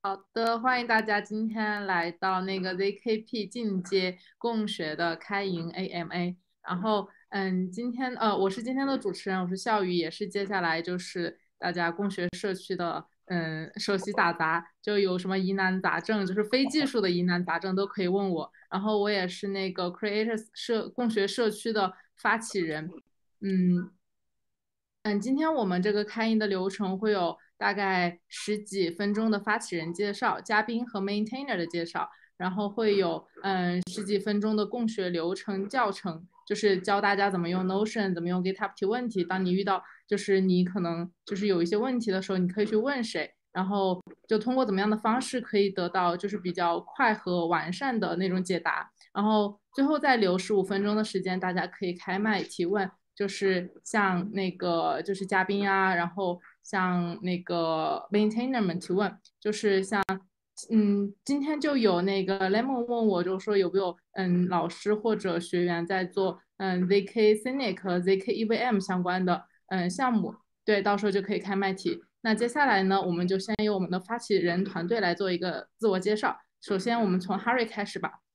好的，欢迎大家今天来到那个 ZKP 进阶共学的开营 AMA。然后，今天我是今天的主持人，我是笑宇，也是接下来就是大家共学社区的首席打杂，就有什么疑难杂症，就是非技术的疑难杂症都可以问我。然后我也是那个 Creators 共学社区的发起人，嗯，今天我们这个开营的流程会有大概十几分钟的发起人介绍、嘉宾和 maintainer 的介绍，然后会有十几分钟的共学流程教程，就是教大家怎么用 Notion，怎么用 GitHub 提问题。当你遇到就是你可能就是有一些问题的时候，你可以去问谁，然后就通过怎么样的方式可以得到就是比较快和完善的那种解答。然后最后再留15分钟的时间，大家可以开麦提问。就是像那个就是嘉宾啊，然后像那个 maintainer 们提问，就是像今天就有那个 Lemon 问我，就说有没有老师或者学员在做ZK Scenic 和 ZK EVM 相关的项目，对，到时候就可以开麦提。那接下来呢，我们就先由我们的发起人团队来做一个自我介绍。首先，我们从 Harry 开始吧。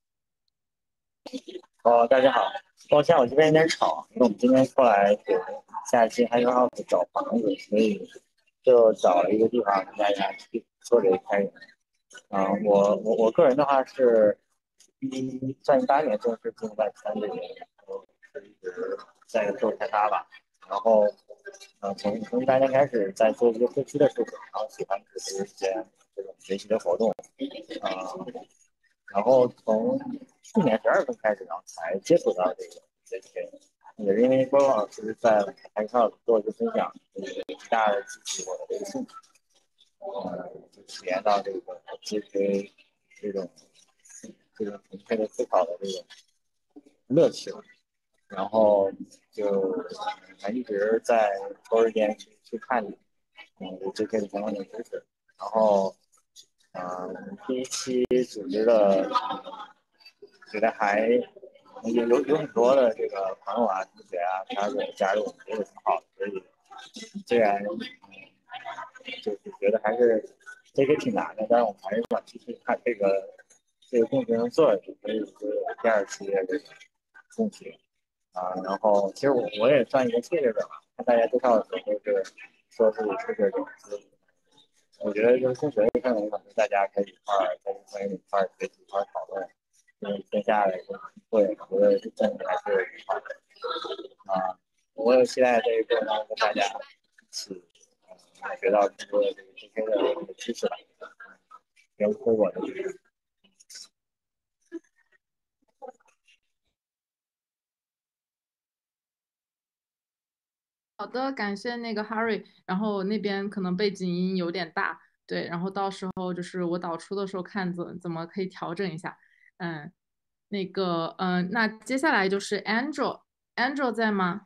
大家好，抱歉我这边有点吵，因为我们今天过来给下期 h a c k House 找房子，所以就找了一个地方跟大家去做这个开源。我个人的话是算18年正式进入到圈里面，然后是一直在做开发吧。然后从18年开始在做一个社区的事情，然后喜欢组织一些这种学习的活动，然后从去年12月份开始，然后才接触到这些，也是因为郭老师在台上做一个分享，就是极大的激起我的这个兴趣，就体验到这些这种纯粹的思考的这种乐趣了。然后就还一直在抽时间去看这些相关的知识，然后第一期组织的，觉得还有很多的这个朋友啊、同学啊加入我们这个挺好的，所以虽然就是觉得还是这个挺难的，但是我们还是想继续看这个共学能做下去，所以就是第二期的这个共学然后其实我也算一个初学者吧，看大家介绍的时候就是说自己初学者，所以我觉得就是共学这个可能大家可以一块儿在一块儿学习一块儿讨论，因为线下的会，我觉得这氛围还是挺好的我也期待这个过程中跟大家一起学到更多的这个 PK 的知识吧，包括我的这个。 好的，感谢那个 Harry，然后那边可能背景音有点大，对，然后到时候就是我导出的时候看怎么可以调整一下，嗯，那接下来就是 Angel 在吗？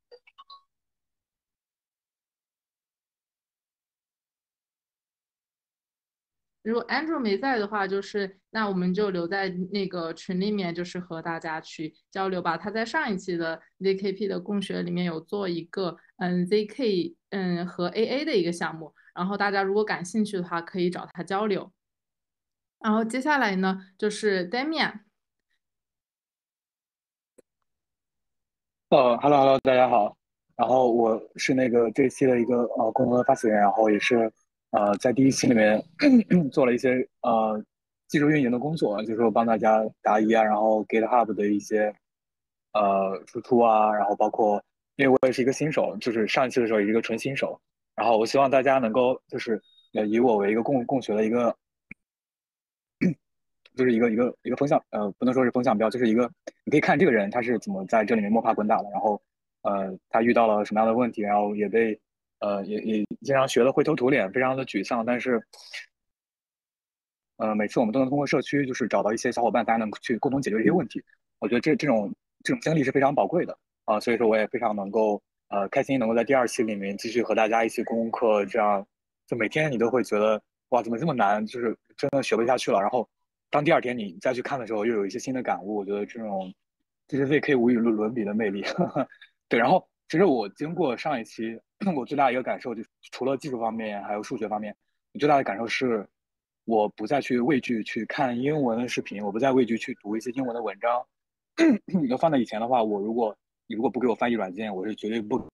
如果 Andrew 没在的话，就是那我们就留在那个群里面，就是和大家去交流吧。他在上一期的 ZKP 的共学里面有做一个ZK 和 AA 的一个项目，然后大家如果感兴趣的话，可以找他交流。然后接下来呢，就是 Damian。 Hello，大家好。然后我是那个这一期的一个共同的发起人，然后也是在第一期里面做了一些技术运营的工作，就是说帮大家答疑啊，然后 GitHub 的一些输出啊，然后包括因为我也是一个新手，就是上一期的时候也是一个纯新手，然后我希望大家能够就是以我为一个共学的一个就是一个风向，不能说是风向标，就是一个你可以看这个人他是怎么在这里面摸爬滚打的，然后他遇到了什么样的问题，然后也被也经常学的灰头土脸，非常的沮丧，但是每次我们都能通过社区就是找到一些小伙伴，大家能去共同解决一些问题，我觉得这种经历是非常宝贵的所以说我也非常能够开心能够在第二期里面继续和大家一起攻克，这样就每天你都会觉得哇怎么这么难，就是真的学不下去了，然后当第二天你再去看的时候，又有一些新的感悟，我觉得这是 ZK 无与伦比的魅力。对，然后其实我经过上一期，我最大的一个感受就是除了技术方面还有数学方面，最大的感受是我不再去畏惧去看英文的视频，我不再畏惧去读一些英文的文章。要放在以前的话，你如果不给我翻译软件，我是绝对不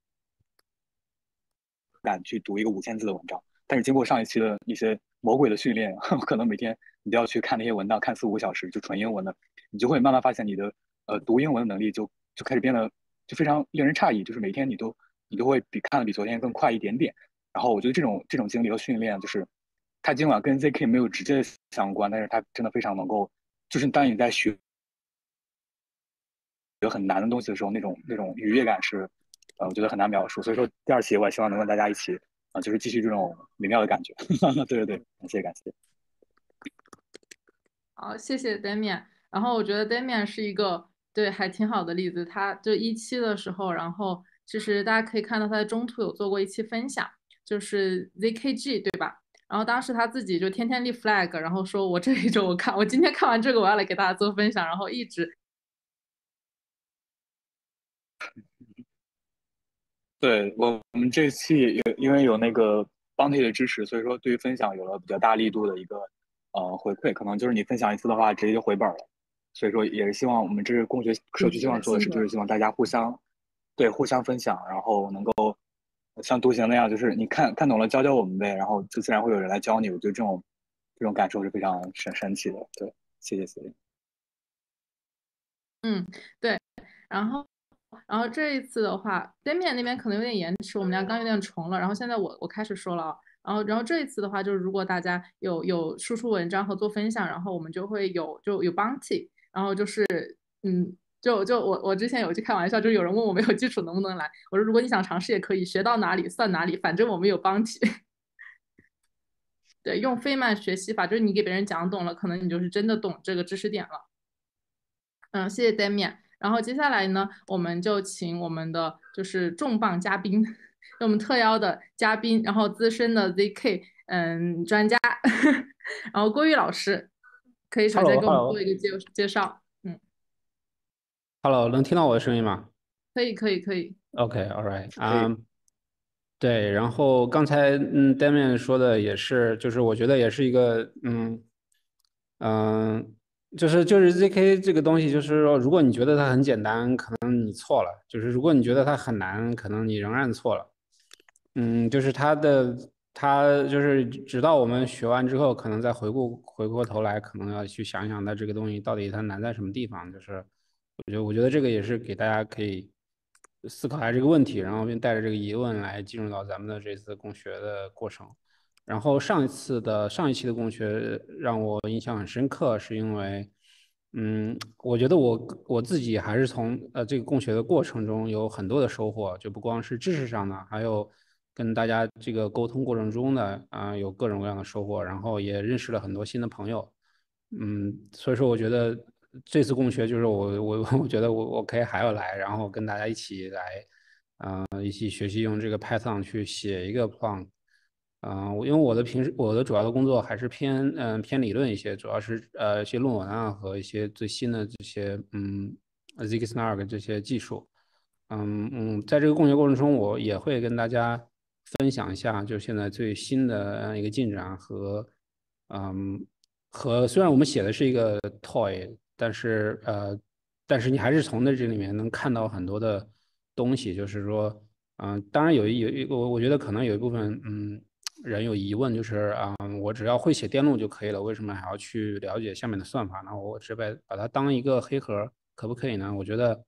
敢去读一个5000字的文章。但是经过上一期的一些魔鬼的训练，可能每天你都要去看那些文档，看4、5个小时，就纯英文的，你就会慢慢发现你的读英文的能力就开始变得就非常令人诧异，就是每天你都会看的比昨天更快一点点。然后我觉得这种经历和训练，就是它尽管跟 ZK 没有直接相关，但是它真的非常能够，就是当你在学很难的东西的时候，那种愉悦感是，我觉得很难描述。所以说第二期我也希望能跟大家一起就是继续这种美妙的感觉。对对对，感谢感谢。 好，谢谢 Damian。然后我觉得 Damian 是一个对还挺好的例子。他就1期的时候，然后其实大家可以看到他在中途有做过一期分享，就是 ZKG 对吧？然后当时他自己就天天立 flag，然后说我这一周我今天看完这个我要来给大家做分享，然后一直对我们这期也因为有那个 Bounty 的支持，所以说对于分享有了比较大力度的一个回馈，可能就是你分享一次的话，直接就回本了。所以说也是希望我们这个共学社区希望做的是，就是希望大家互相分享，然后能够像独行那样，就是你看懂了教我们呗，然后就自然会有人来教你。我觉得这种感受是非常神奇的。对，谢谢谢谢。 嗯对，然后。然后这一次的话，对面那边可能有点延迟，我们俩刚有点重了。然后现在我开始说了啊，然后这一次的话，就是如果大家有输出文章和做分享，然后我们就会有 bounty，然后就是我之前有去开玩笑，就有人问我没有基础能不能来，我说如果你想尝试也可以，学到哪里算哪里，反正我们有 bounty。对，用费曼学习法，就是你给别人讲懂了，可能你就是真的懂这个知识点了。谢谢 Damian。然后接下来呢，我们就请我们的就是重磅嘉宾，我们特邀的嘉宾，然后资深的 ZK 专家，然后郭玉老师，可以首先给我们做 Hello，Hello，Hello， 一个介绍。 能听到我的声音吗可以。 ？OK，All right， 可以。 对，然后刚才Damian 说的也是，就是我觉得也是一个嗯，就是 ZK 这个东西，就是说，如果你觉得它很简单，可能你错了；就是如果你觉得它很难，可能你仍然错了。就是它就是直到我们学完之后，可能再回过头来，可能要去想一想它这个东西到底它难在什么地方。就是我觉得这个也是给大家可以思考一下这个问题，然后并带着这个疑问来进入到咱们的这次共学的过程。然后上一期的共学让我印象很深刻，是因为，我觉得我自己还是从这个共学的过程中有很多的收获，就不光是知识上的，还有跟大家这个沟通过程中的有各种各样的收获，然后也认识了很多新的朋友。所以说我觉得这次共学就是我觉得我可以还要来，然后跟大家一起来，一起学习用这个 Python 去写一个 prompt。因为我的主要的工作还是偏理论一些，主要是一些论文和一些最新的这些Zig-Snark 这些技术。在这个共学过程中，我也会跟大家分享一下，就是现在最新的一个进展嗯虽然我们写的是一个 toy，但是你还是从这里面能看到很多的东西，就是说，当然我觉得可能有一部分人有疑问，就是我只要会写电路就可以了，为什么还要去了解下面的算法呢？我只把它当一个黑盒，可不可以呢？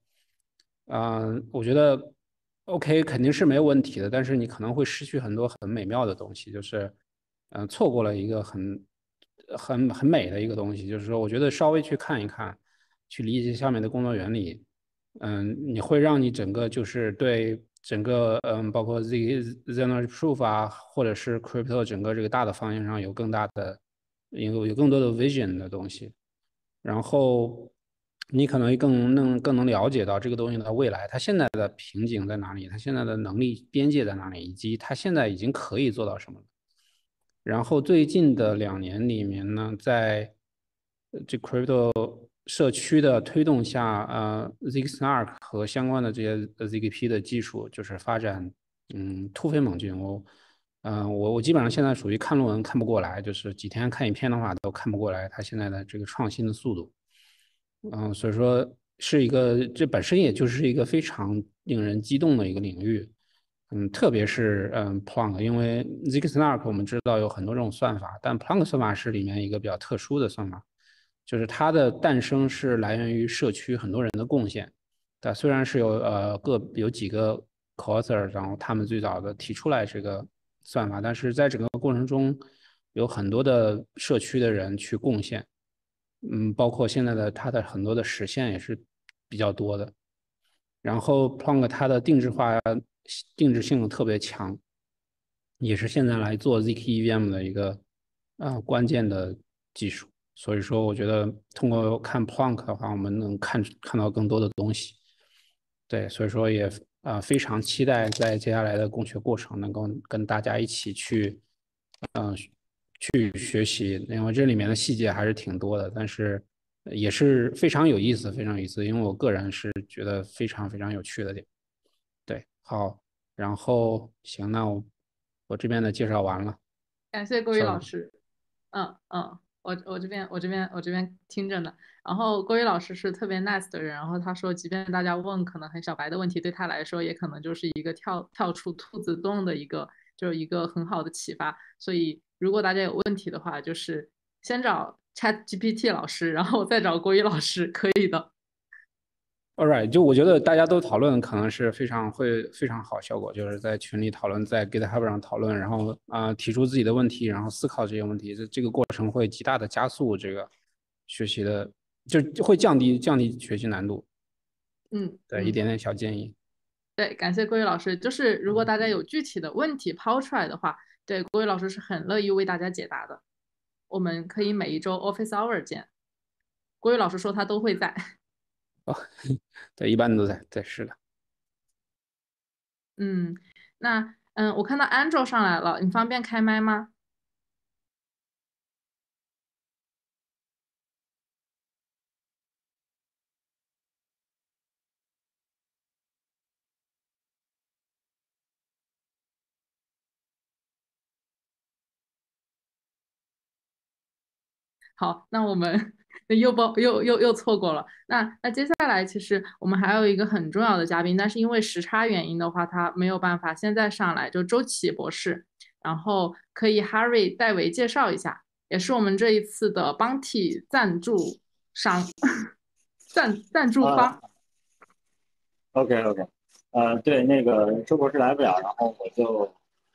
我觉得 OK 肯定是没有问题的，但是你可能会失去很多很美妙的东西，就是错过了一个很美的一个东西，就是说我觉得稍微去看一看，去理解下面的工作原理，你会让你整个就是对整个包括 Zero Proof 或者是 Crypto 整个这个大的方向上有更多的 vision 的东西。然后你可能更能了解到这个东西的未来，它现在的瓶颈在哪里，它现在的能力边界在哪里，以及它现在已经可以做到什么。然后最近的2年里面呢，在这 crypto 社区的推动下，Zig-Snark 和相关的这些 ZKP 的技术就是发展突飞猛进。 我基本上现在属于看论文看不过来，就是几天看一篇的话都看不过来，它现在的这个创新的速度。所以说是一个，这本身也就是一个非常令人激动的一个领域。特别是Plonk，因为 Zk-SNARK 我们知道有很多种算法，但 Plonk 算法是里面一个比较特殊的算法，就是它的诞生是来源于社区很多人的贡献。但虽然是有几个 co-author，然后他们最早的提出来这个算法，但是在整个过程中有很多的社区的人去贡献。包括现在的它的很多的实现也是比较多的。然后 Plonk 它的定制性特别强，也是现在来做 zk EVM 的一个关键的技术。所以说，我觉得通过看 Plonk 的话，我们能看到更多的东西。对，所以说也非常期待在接下来的供学过程能够跟大家一起去去学习，因为这里面的细节还是挺多的，但是也是非常有意思，非常有意思。因为我个人是觉得非常非常有趣的点。对，好，然后行，那我这边的介绍完了。 感谢郭宇老师。我这边听着呢。然后郭宇老师是特别 nice 的人，然后他说，即便大家问可能很小白的问题，对他来说也可能就是一个跳出兔子洞的就是一个很好的启发。所以如果大家有问题的话，就是先找 ChatGPT 老师，然后再找郭宇老师，可以的。 All right，就我觉得大家都讨论可能是会非常好效果，就是在群里讨论，在 GitHub 上讨论，然后提出自己的问题，然后思考这些问题，这个过程会极大的加速这个学习的，就会降低学习难度。对，一点点小建议。 对，感谢郭宇老师。就是如果大家有具体的问题抛出来的话，对，郭宇老师是很乐意为大家解答的。我们可以每一周 Office Hour 见。郭宇老师说他都会在。 对，一般都在。对，是的。 那我看到 Angel 上来了，你方便开麦吗？好，那我们又错过了。那接下来，其实我们还有一个很重要的嘉宾，但是因为时差原因的话，他没有办法现在上来，就周琦博士。然后可以 Harry 代为介绍一下，也是我们这一次的 Bounty 赞助商赞助方。 OK，对，那个周博士来不了，然后我就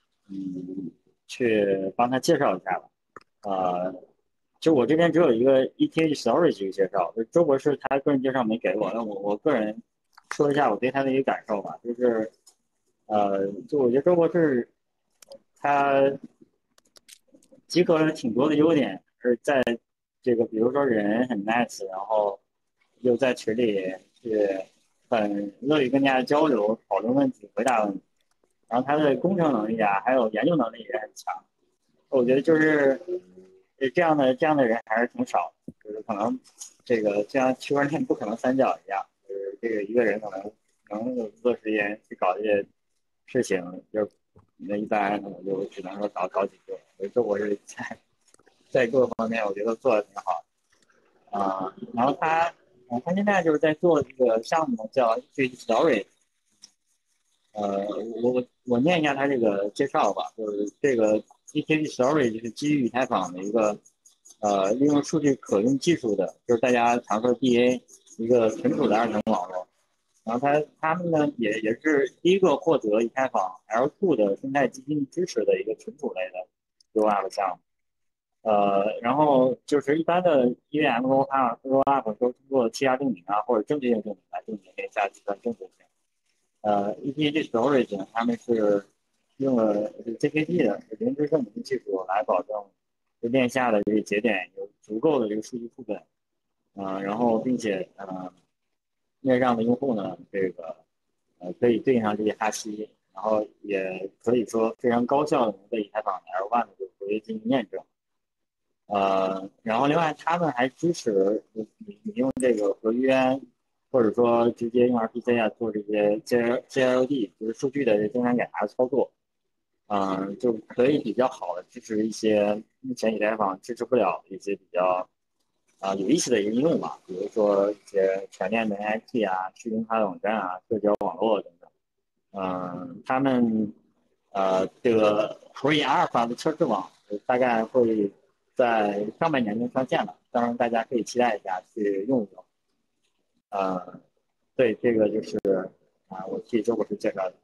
去帮他介绍一下吧。就我这边只有一个 ETH storage 一个介绍，就周博士他个人介绍没给我，那我个人说一下我对他的一个感受吧，就是就我觉得周博士他集合了挺多的优点，是在这个比如说人很 nice，然后又在群里去很乐于跟大家交流、讨论问题、回答问题，然后他的工程能力啊，还有研究能力也很强。我觉得就是这样的人还是挺少的，就是可能这个就像区块链不可能三角一样，就是这个一个人可能能有足够时间去搞这些事情，就那一般我就只能说搞几个。这我是在各个方面我觉得做的挺好然后他现在就是在做这个项目叫 ETH Story。我念一下他这个介绍吧，就是这个 ETH Story 就是基于以太坊的一个利用数据可用技术的，就是大家常说 DA 一个存储的二层网络。然后他们呢也是第一个获得以太坊 L2 的生态基金支持的一个存储类的 rollup 项目。然后就是一般的 EVM rollup 都通过气压证明啊或者正确性证明来证明链下计算正确性。ETH Storage 呢，他们是用了 ZKT 的零知证明技术来保证链下的这个节点有足够的这个数据副本，然后并且链上的用户呢，这个可以对上这些哈希，然后也可以说非常高效的能被以太坊的 L1 的这个合约进行验证。然后另外他们还支持你用这个合约，或者说直接用 RPC 做这些 JLD，就是数据的增删改查操作。 就可以比较好的支持一些目前以太坊支持不了的一些比较有意思的一个应用吧，比如说一些全链的 NFT 啊、去中心化网站啊、社交网络等等。他们这个 Free Alpha 的测试网大概会在上半年中上线了，当然大家可以期待一下去用一用。对，这个就是我替周博士介绍的。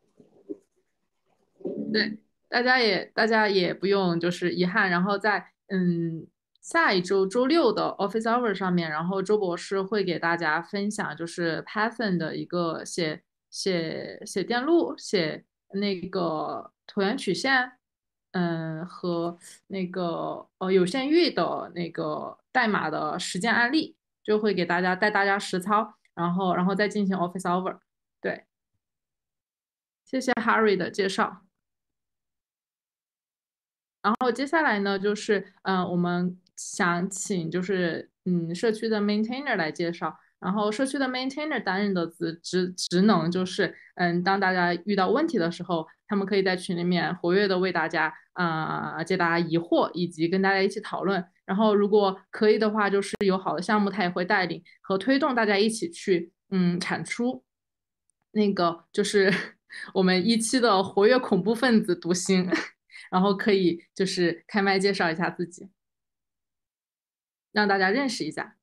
对，大家也不用就是遗憾，然后在下一周周六的 Office Hour 上面，然后周博士会给大家分享就是 Python 的一个写电路、写那个椭圆曲线，和那个有限域的那个代码的实践案例，就会给带大家实操，然后再进行 Office Hour。对，谢谢 Harry 的介绍。然后接下来呢，就是我们想请就是社区的 maintainer 来介绍。然后社区的 maintainer 担任的职能就是当大家遇到问题的时候，他们可以在群里面活跃的为大家解答疑惑，以及跟大家一起讨论。然后如果可以的话，就是有好的项目，他也会带领和推动大家一起去产出。那个就是我们一期的活跃恐怖分子读心。然后可以就是开麦介绍一下自己，让大家认识一下。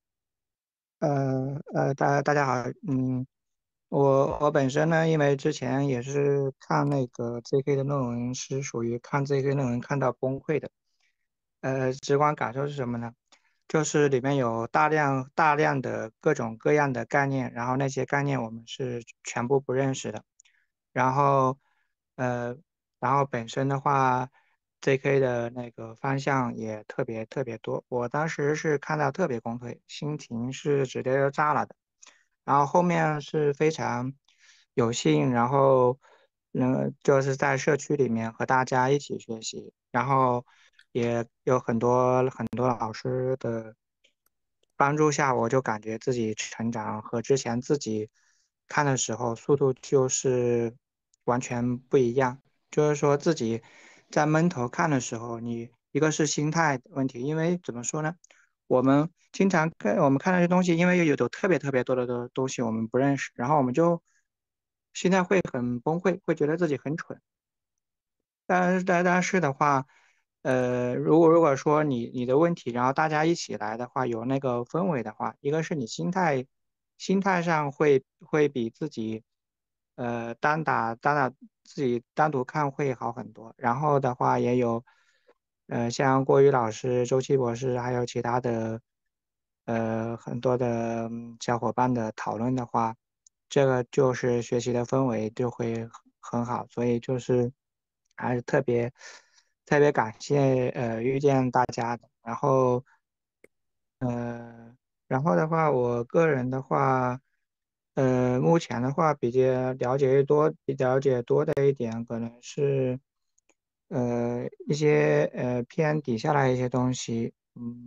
大家好，我本身呢，因为之前也是看那个 ZK 的论文，是属于看 ZK 论文看到崩溃的。直观感受是什么呢？就是里面有大量的各种各样的概念，然后那些概念我们是全部不认识的。然后，呃，然后本身的话，JK 的那个方向也特别特别多。我当时是看到特别崩溃，心情是直接就炸了的。然后后面是非常有幸，然后就是在社区里面和大家一起学习，然后也有很多老师的帮助下，我就感觉自己成长和之前自己看的时候速度就是完全不一样。就是说自己在闷头看的时候，你一个是心态问题，因为怎么说呢？我们经常我们看那些东西，因为有特别特别多的东西我们不认识，然后我们就心态会很崩溃，会觉得自己很蠢。但是的话，如果说你的问题，然后大家一起来的话，有那个氛围的话，一个是你心态上会比自己单打自己单独看会好很多。然后的话也有像郭宇老师、周期博士还有其他的很多的小伙伴的讨论的话，这个就是学习的氛围就会很好，所以就是还是特别感谢遇见大家的。然后的话，我个人的话，目前的话比较了解多的一点，可能是一些偏底下来一些东西，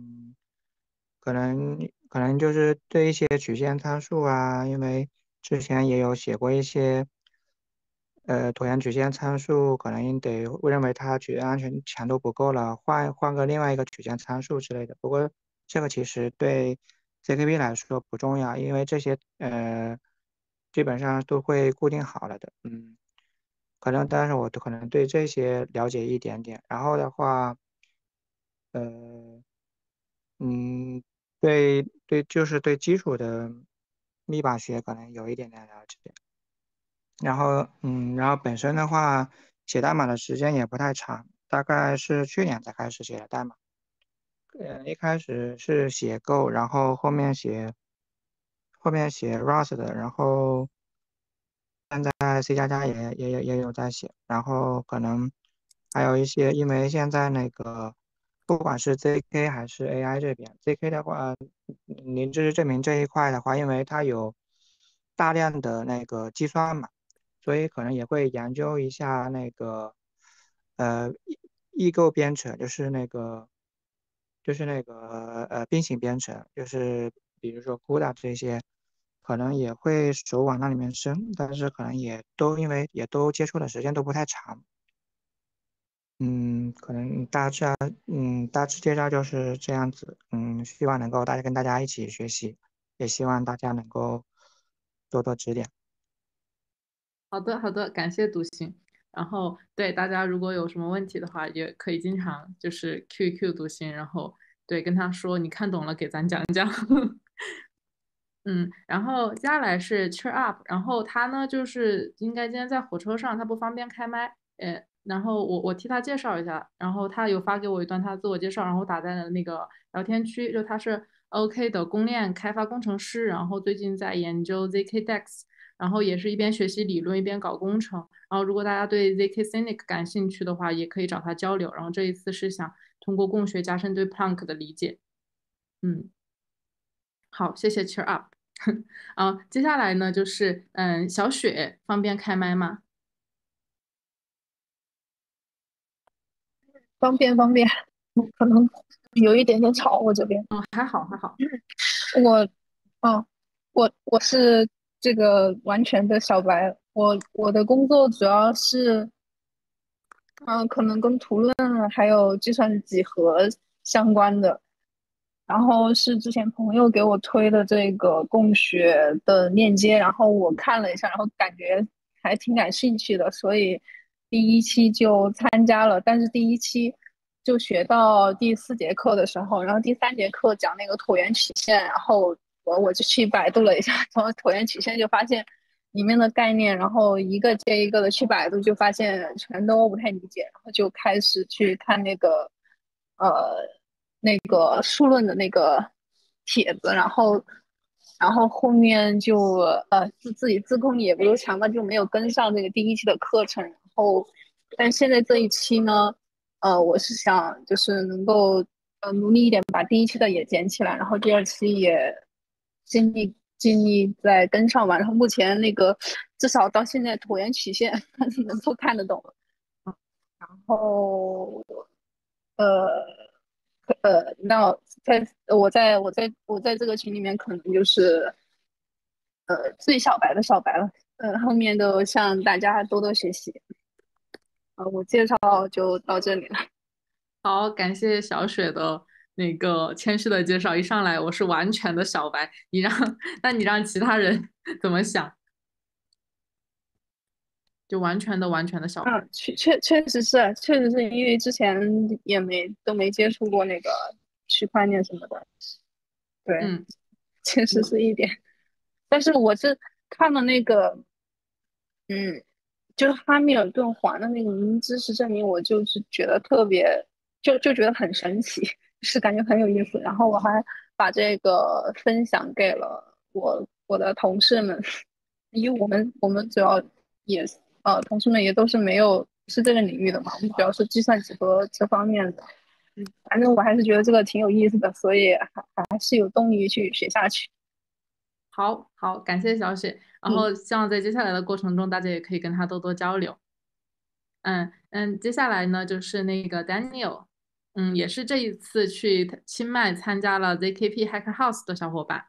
可能就是对一些曲线参数啊，因为之前也有写过一些。椭圆曲线参数可能得认为它曲线安全强度不够了，换个另外一个曲线参数之类的。不过这个其实对 ZKB 来说不重要，因为这些基本上都会固定好了的。但是我可能对这些了解一点点。然后的话，呃，嗯，对，就是对基础的密码学可能有一点点了解。然后本身的话，写代码的时间也不太长，大概是去年才开始写的代码。一开始是写 Go，然后后面写 Rust 的，然后在 C++ 也有在写，然后可能还有一些，因为现在那个不管是 ZK 还是 AI 这边，ZK 的话，您知识证明这一块的话，因为它有大量的那个计算嘛。所以可能也会研究一下那个异构编程，就是那个并行编程，就是比如说 CUDA 这些，可能也会手往那里面伸，但是可能也都因为也都接触的时间都不太长。 可能大致介绍就是这样子。希望能够跟大家一起学习，也希望大家能够多多指点。 好的，好的，感谢独行。然后对大家如果有什么问题的话，也可以经常就是 QQ 独行，然后对跟他说你看懂了，给咱讲讲。然后接下来是 Cheer Up，然后他呢就是应该今天在火车上，他不方便开麦，然后我替他介绍一下，然后他有发给我一段他的自我介绍，然后打在了那个聊天区，就他是 OK 的公链开发工程师，然后最近在研究 ZK-DEX，然后也是一边学习理论一边搞工程，然后如果大家对 ZK Scenic 感兴趣的话，也可以找他交流，然后这一次是想通过共学加深对 Planck 的理解，好，谢谢 Cheer Up。接下来呢就是小雪方便开麦吗？ 方便方便，可能有一点点吵，我这边。 还好还好。 我，哦，我是这个完全的小白，我的工作主要是，可能跟图论还有计算几何相关的，然后是之前朋友给我推的这个共学的链接，然后我看了一下，然后感觉还挺感兴趣的，所以第一期就参加了。但是第一期就学到第4节课的时候，然后第3节课讲那个椭圆曲线，然后我就去百度了一下，从椭圆曲线就发现里面的概念，然后一个接一个的去百度，就发现全都不太理解，然后就开始去看那个数论的那个帖子，然后后面就自己自控力也不够强嘛，就没有跟上这个第一期的课程。然后，但现在这一期呢，我是想就是能够努力一点，把第一期的也捡起来，然后第二期也尽力再跟上吧。然后目前那个至少到现在椭圆曲线能够看得懂了。然后呃那我在这个群里面可能就是最小白的小白了，后面都向大家多多学习。我介绍就到这里了。 好，感谢小雪的那个谦虚的介绍。一上来我是完全的小白，那你让其他人怎么想？就完全的小白。 确实是因为之前也都没接触过那个区块链什么的，对， 嗯确实是一点。但是我是看了那个，嗯，就是哈密尔顿环的那个零知识证明，我就是觉得特别，就觉得很神奇，是感觉很有意思。然后我还把这个分享给了我的同事们，因为我们主要也同事们也都是没有是这个领域的嘛，我们主要是计算机和这方面的。反正我还是觉得这个挺有意思的，所以还是有动力去学下去。 好好，感谢小雪。然后希望在接下来的过程中，大家也可以跟他多多交流。接下来呢就是那个 Daniel，也是这一次去清迈参加了 ZKP Hacker House 的小伙伴，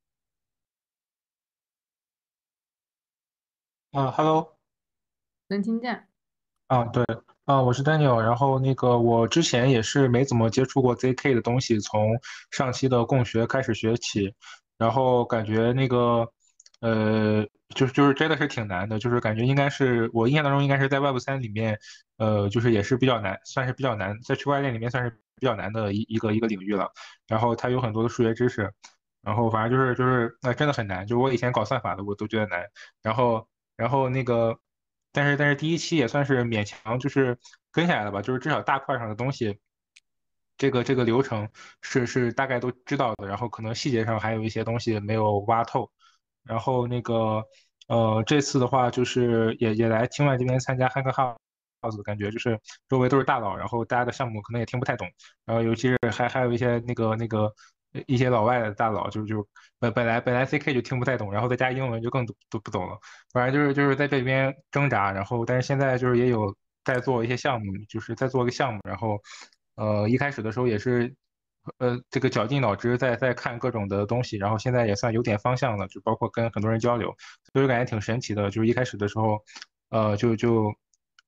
Hello， 能听见？ 对，我是 Daniel，然后那个我之前也是没怎么接触过 ZK 的东西，从上期的共学开始学起，然后感觉那个，就是真的是挺难的，就是感觉应该是我印象当中应该是在 Web3里面，就是也是比较难，算是比较难，在区块链里面算是比较难的一个领域了，然后它有很多的数学知识，然后反正就是真的很难，就我以前搞算法的我都觉得难，然后那个。但是第一期也算是勉强就是跟下来了吧，就是至少大块上的东西，这个流程是大概都知道的，然后可能细节上还有一些东西没有挖透，然后那个这次的话就是也来清迈这边参加 Hacker House，感觉就是周围都是大佬，然后大家的项目可能也听不太懂，然后尤其是还有一些那个一些老外的大佬，就本来 CK 就听不太懂，然后再加英文就更都不懂了。反正就是在这边挣扎，然后但是现在就是也有在做一些项目，就是在做一个项目，然后一开始的时候也是这个绞尽脑汁在看各种的东西，然后现在也算有点方向了，就包括跟很多人交流，所以感觉挺神奇的。就是一开始的时候，就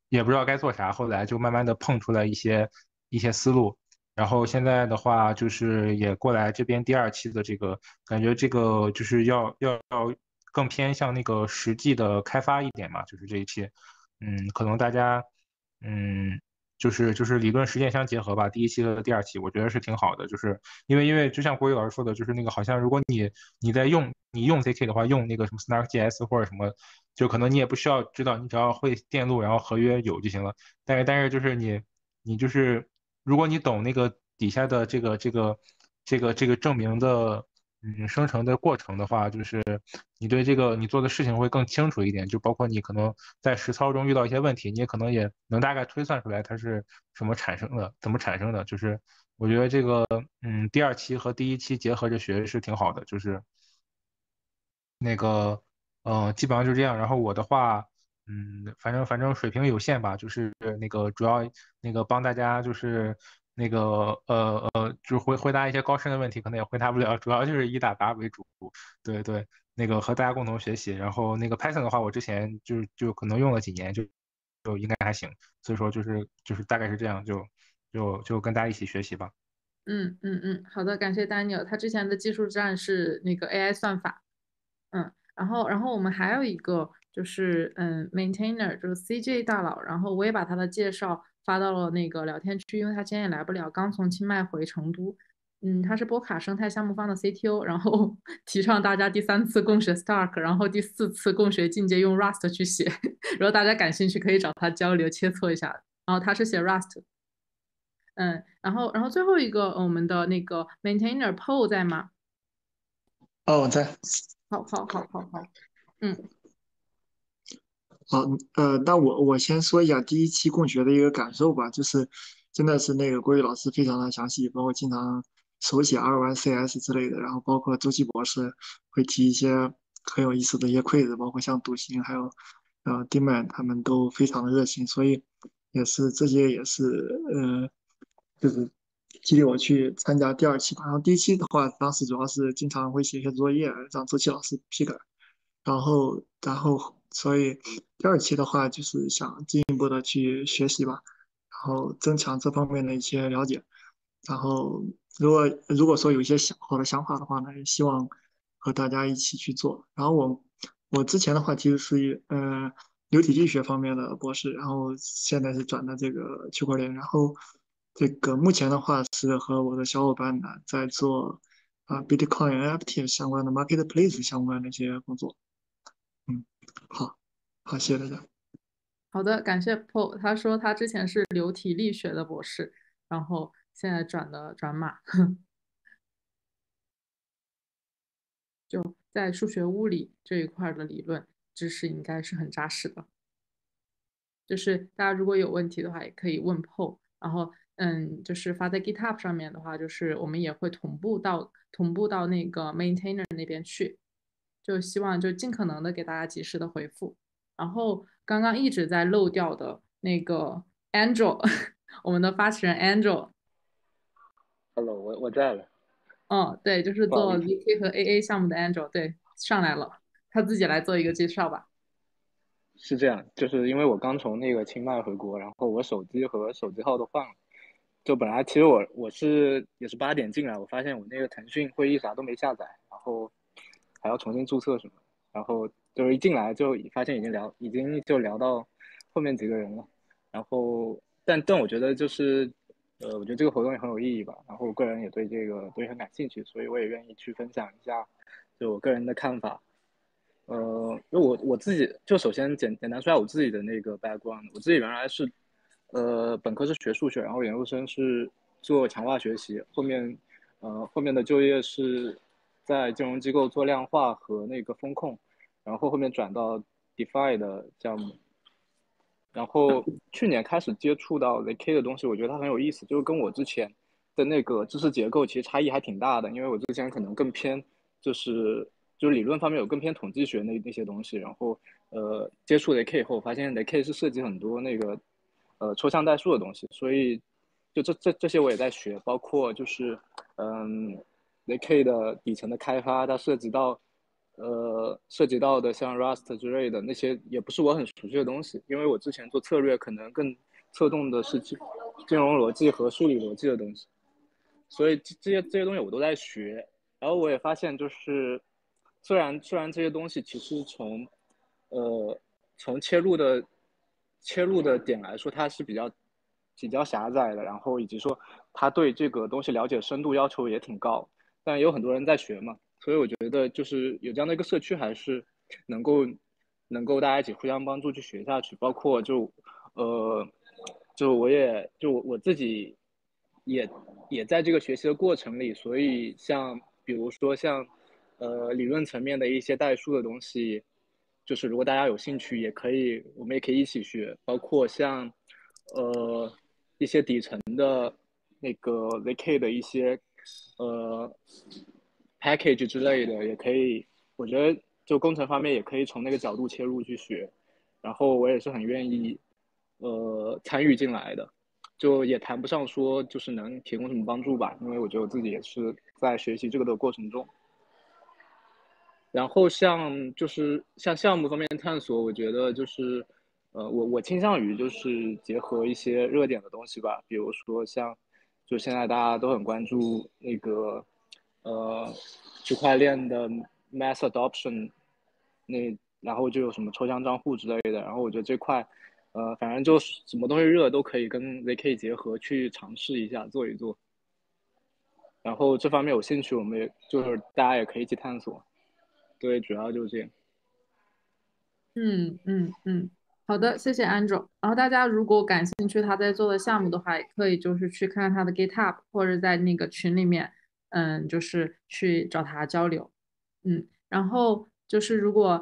也不知道该做啥，后来就慢慢的碰出来一些思路。然后现在的话，就是也过来这边第二期的这个，感觉这个就是要更偏向那个实际的开发一点嘛，就是这一期，可能大家，嗯，就是理论实践相结合吧。第一期和第二期，我觉得是挺好的，就是因为就像国宇老师说的，就是那个好像如果你用 ZK 的话，用那个什么 SnarkJS 或者什么，就可能你也不需要知道，你只要会电路，然后合约有就行了。但是就是你就是如果你懂那个底下的这个证明的生成的过程的话，就是你对这个你做的事情会更清楚一点，就包括你可能在实操中遇到一些问题，你也可能也能大概推算出来它是什么产生的，怎么产生的。就是我觉得这个第二期和第一期结合着学是挺好的，就是那个基本上就这样。然后我的话，反正水平有限吧，就是那个主要那个帮大家就是那个就是回答一些高深的问题，可能也回答不了，主要就是以打杂为主。对对，那个和大家共同学习。然后那个 Python 的话，我之前就可能用了几年，就应该还行。所以说就是大概是这样，就跟大家一起学习吧。 好的，感谢 Daniel，他之前的技术栈是那个 AI 算法。然后我们还有一个就是maintainer 就是 CJ 大佬，然后我也把他的介绍发到了那个聊天区，因为他今天也来不了，刚从清迈回成都。他是波卡生态项目方的 CTO，然后提倡大家第3次共学 Stark，然后第4次共学进阶用 Rust 去写，然后大家感兴趣可以找他交流切磋一下。然后他是写 Rust。然后最后一个我们的那个 maintainer Paul 在吗？ 哦，我在。 好，好，好，好，好。嗯。 好，那我先说一下第一期共学的一个感受吧，就是真的是那个郭宇老师非常的详细，包括经常手写 R1CS 之类的，然后包括周琦博士会提一些很有意思的一些 quiz，包括像笃行还有Dman 他们都非常的热情，所以这些也是就是激励我去参加第二期吧。然后第一期的话，当时主要是经常会写一些作业让周琦老师批改。然后，所以第二期的话，就是想进一步的去学习吧，然后增强这方面的一些了解。然后，如果说有一些好的想法的话呢，也希望和大家一起去做。然后我之前的话其实是流体力学方面的博士，然后现在是转的这个区块链。然后这个目前的话是和我的小伙伴呢在做Bitcoin NFT 相关的 marketplace 相关的一些工作。嗯，好，好，谢谢大家。 好的，感谢 Paul。他说他之前是流体力学的博士，然后现在转码，就在数学物理这一块的理论知识应该是很扎实的。就是大家如果有问题的话，也可以问 Paul。然后就是发在 GitHub 上面的话，就是我们也会同步到那个 maintainer 那边去，就希望就尽可能的给大家及时的回复。然后刚刚一直在漏掉的那个 Angel，我们的发起人 Angel。 Hello，我在了， 对，就是做不好意思。 VK 和AA 项目的 Angel，对，上来了，他自己来做一个介绍吧。 是这样，就是因为我刚从那个清迈回国，然后我手机和手机号都换了。就本来其实也是8点进来，我发现我那个腾讯会议啥都没下载，然后还要重新注册什么，然后就是一进来就发现已经就聊到后面几个人了，然后但我觉得就是我觉得这个活动也很有意义吧，然后我个人也对这个东西很感兴趣，所以我也愿意去分享一下就我个人的看法。因为我自己就首先简单说下我自己的那个 background，我自己原来是本科是学数学，然后研究生是做强化学习，后面的就业是在金融机构做量化和那个风控，然后后面转到 DeFi 的项目，然后去年开始接触到 ZK 的东西，我觉得它很有意思，就是跟我之前的那个知识结构其实差异还挺大的，因为我之前可能更偏就是理论方面有更偏统计学那些东西，然后接触 ZK 以后，发现 ZK 是涉及很多那个抽象代数的东西，所以就这些我也在学，包括就是ZK 的底层的开发，它涉及到涉及到的像 Rust 之类的那些，也不是我很熟悉的东西，因为我之前做策略可能更侧重的是金融逻辑和数理逻辑的东西，所以这些东西我都在学。然后我也发现，就是虽然这些东西其实从切入的点来说，它是比较狭窄的，然后以及说他对这个东西了解深度要求也挺高，但有很多人在学嘛，所以我觉得就是有这样的一个社区，还是能够大家一起互相帮助去学下去，包括我自己也在这个学习的过程里，所以比如说像理论层面的一些代数的东西，就是如果大家有兴趣，我们也可以一起学，包括像一些底层的那个 ZK 的一些呃 package 之类的，也可以，我觉得就工程方面也可以从那个角度切入去学，然后我也是很愿意参与进来的。就也谈不上说就是能提供什么帮助吧，因为我觉得我自己也是在学习这个的过程中。然后像项目方面探索，我觉得就是我倾向于就是结合一些热点的东西吧，比如说就现在大家都很关注那个区块链的 mass adoption，然后就有什么抽象账户之类的，然后我觉得这块反正就什么东西热都可以跟 ZK 结合去尝试一下做一做，然后这方面有兴趣，我们也就是大家也可以一起探索。对，主要就是这样。 好的，谢谢 Andrew。然后大家如果感兴趣他在做的项目的话，也可以就是去看他的 GitHub，或者在那个群里面，就是去找他交流。然后就是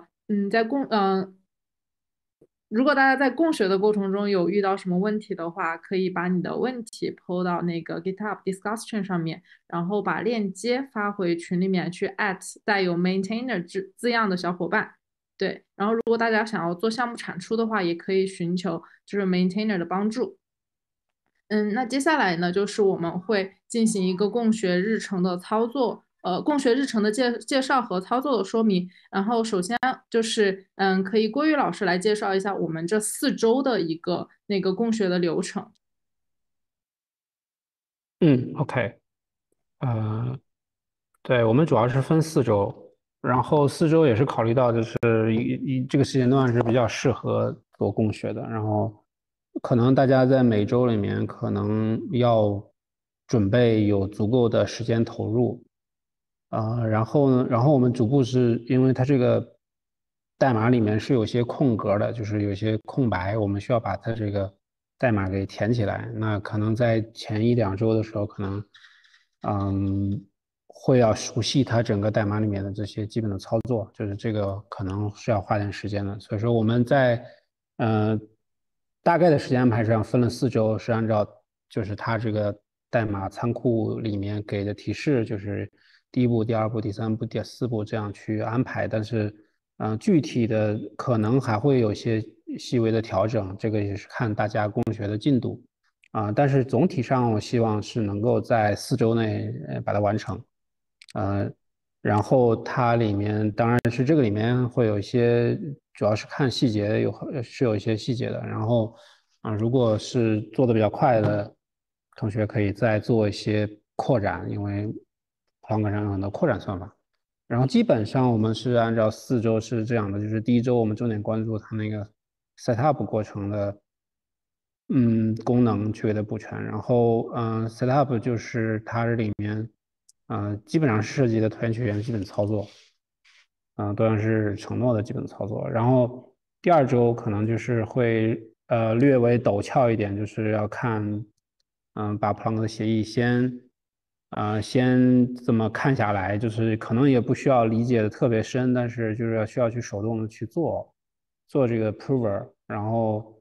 如果大家在共学的过程中有遇到什么问题的话，可以把你的问题 PO 到那个 GitHub discussion 上面，然后把链接发回群里面去带有 maintainer 字样的小伙伴。对，然后如果大家想要做项目产出的话，也可以寻求就是 maintainer 的帮助。那接下来呢，就是我们会进行一个共学日程的操作，共学日程的介绍和操作的说明。然后首先就是，可以郭宇老师来介绍一下我们这4周的一个那个共学的流程。 OK，对，我们主要是分4周，然后4周也是考虑到就是这个时间段是比较适合做共学的，然后可能大家在每周里面可能要准备有足够的时间投入，然后呢，我们逐步是因为它这个代码里面是有些空格的，就是有些空白，我们需要把它这个代码给填起来。那可能在前1、2周的时候，可能会要熟悉它整个代码里面的这些基本的操作，就是这个可能是要花点时间的。所以说我们在大概的时间安排上分了4周，是按照就是它这个代码仓库里面给的提示，就是第1步、第2步、第3步、第4步这样去安排。但是具体的可能还会有些细微的调整，这个也是看大家共学的进度但是总体上我希望是能够在4周内把它完成。然后它里面当然是这个里面会有一些，主要是看细节，有一些细节的。然后如果是做的比较快的同学，可以再做一些扩展，因为 Plonk 上有很多扩展算法。然后基本上我们是按照4周是这样的，就是第1周我们重点关注它那个 setup 过程的功能去给它补全。然后setup 就是它里面基本上是涉及的团学员的基本操作，都像是承诺的基本操作。然后第2周可能就是会略微陡峭一点，就是要看把 Plonk 的协议先这么看下来，就是可能也不需要理解的特别深，但是就是需要去手动的去做这个 prover，然后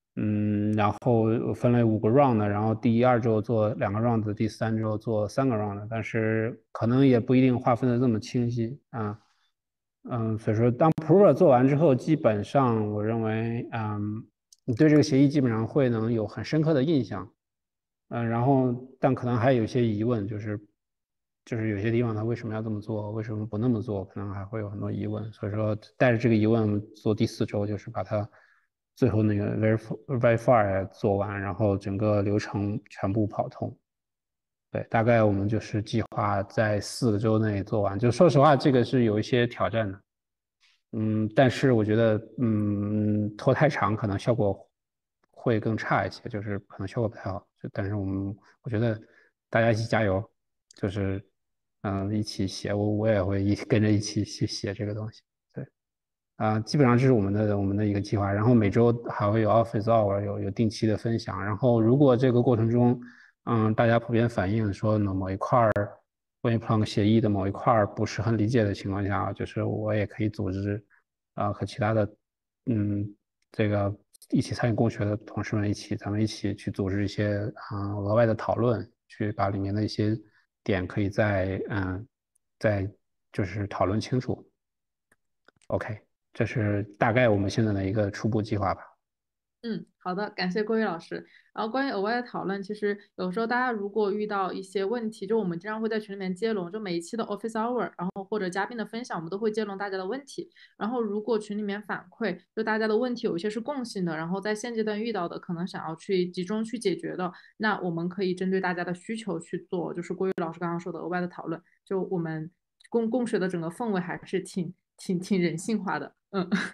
分为5个 round，然后第2周做2个 round，第3周做3个 round，但是可能也不一定划分的这么清晰所以说当 prover 做完之后，基本上我认为你对这个协议基本上会能有很深刻的印象。然后但可能还有一些疑问，就是就是有些地方他为什么要这么做，为什么不那么做，可能还会有很多疑问。所以说带着这个疑问做第4周，就是把它最后那个 verify 做完，然后整个流程全部跑通。对，大概我们就是计划在4个周内做完。就说实话，这个是有一些挑战的。但是我觉得，拖太长可能效果会更差一些，就是可能效果不太好。但是我觉得大家一起加油，就是一起写，我也会跟着一起去写这个东西。对，基本上这是我们的一个计划。然后每周还会有 Office Hour，有定期的分享。然后如果这个过程中，大家普遍反映说呢某一块儿关于 Plonk 协议的某一块儿不是很理解的情况下，就是我也可以组织和其他的这个一起参与共学的同事们咱们一起去组织一些额外的讨论，去把里面的一些点可以再就是讨论清楚。OK，这是大概我们现在的一个初步计划吧。 好的，感谢郭宇老师。然后关于额外的讨论，其实有时候大家如果遇到一些问题，就我们经常会在群里面接龙，就每一期的 Office Hour，然后或者嘉宾的分享，我们都会接龙大家的问题。然后如果群里面反馈，就大家的问题有一些是共性的，然后在现阶段遇到的，可能想要去集中去解决的，那我们可以针对大家的需求去做，就是郭宇老师刚刚说的额外的讨论。就我们共学的整个氛围还是挺人性化的。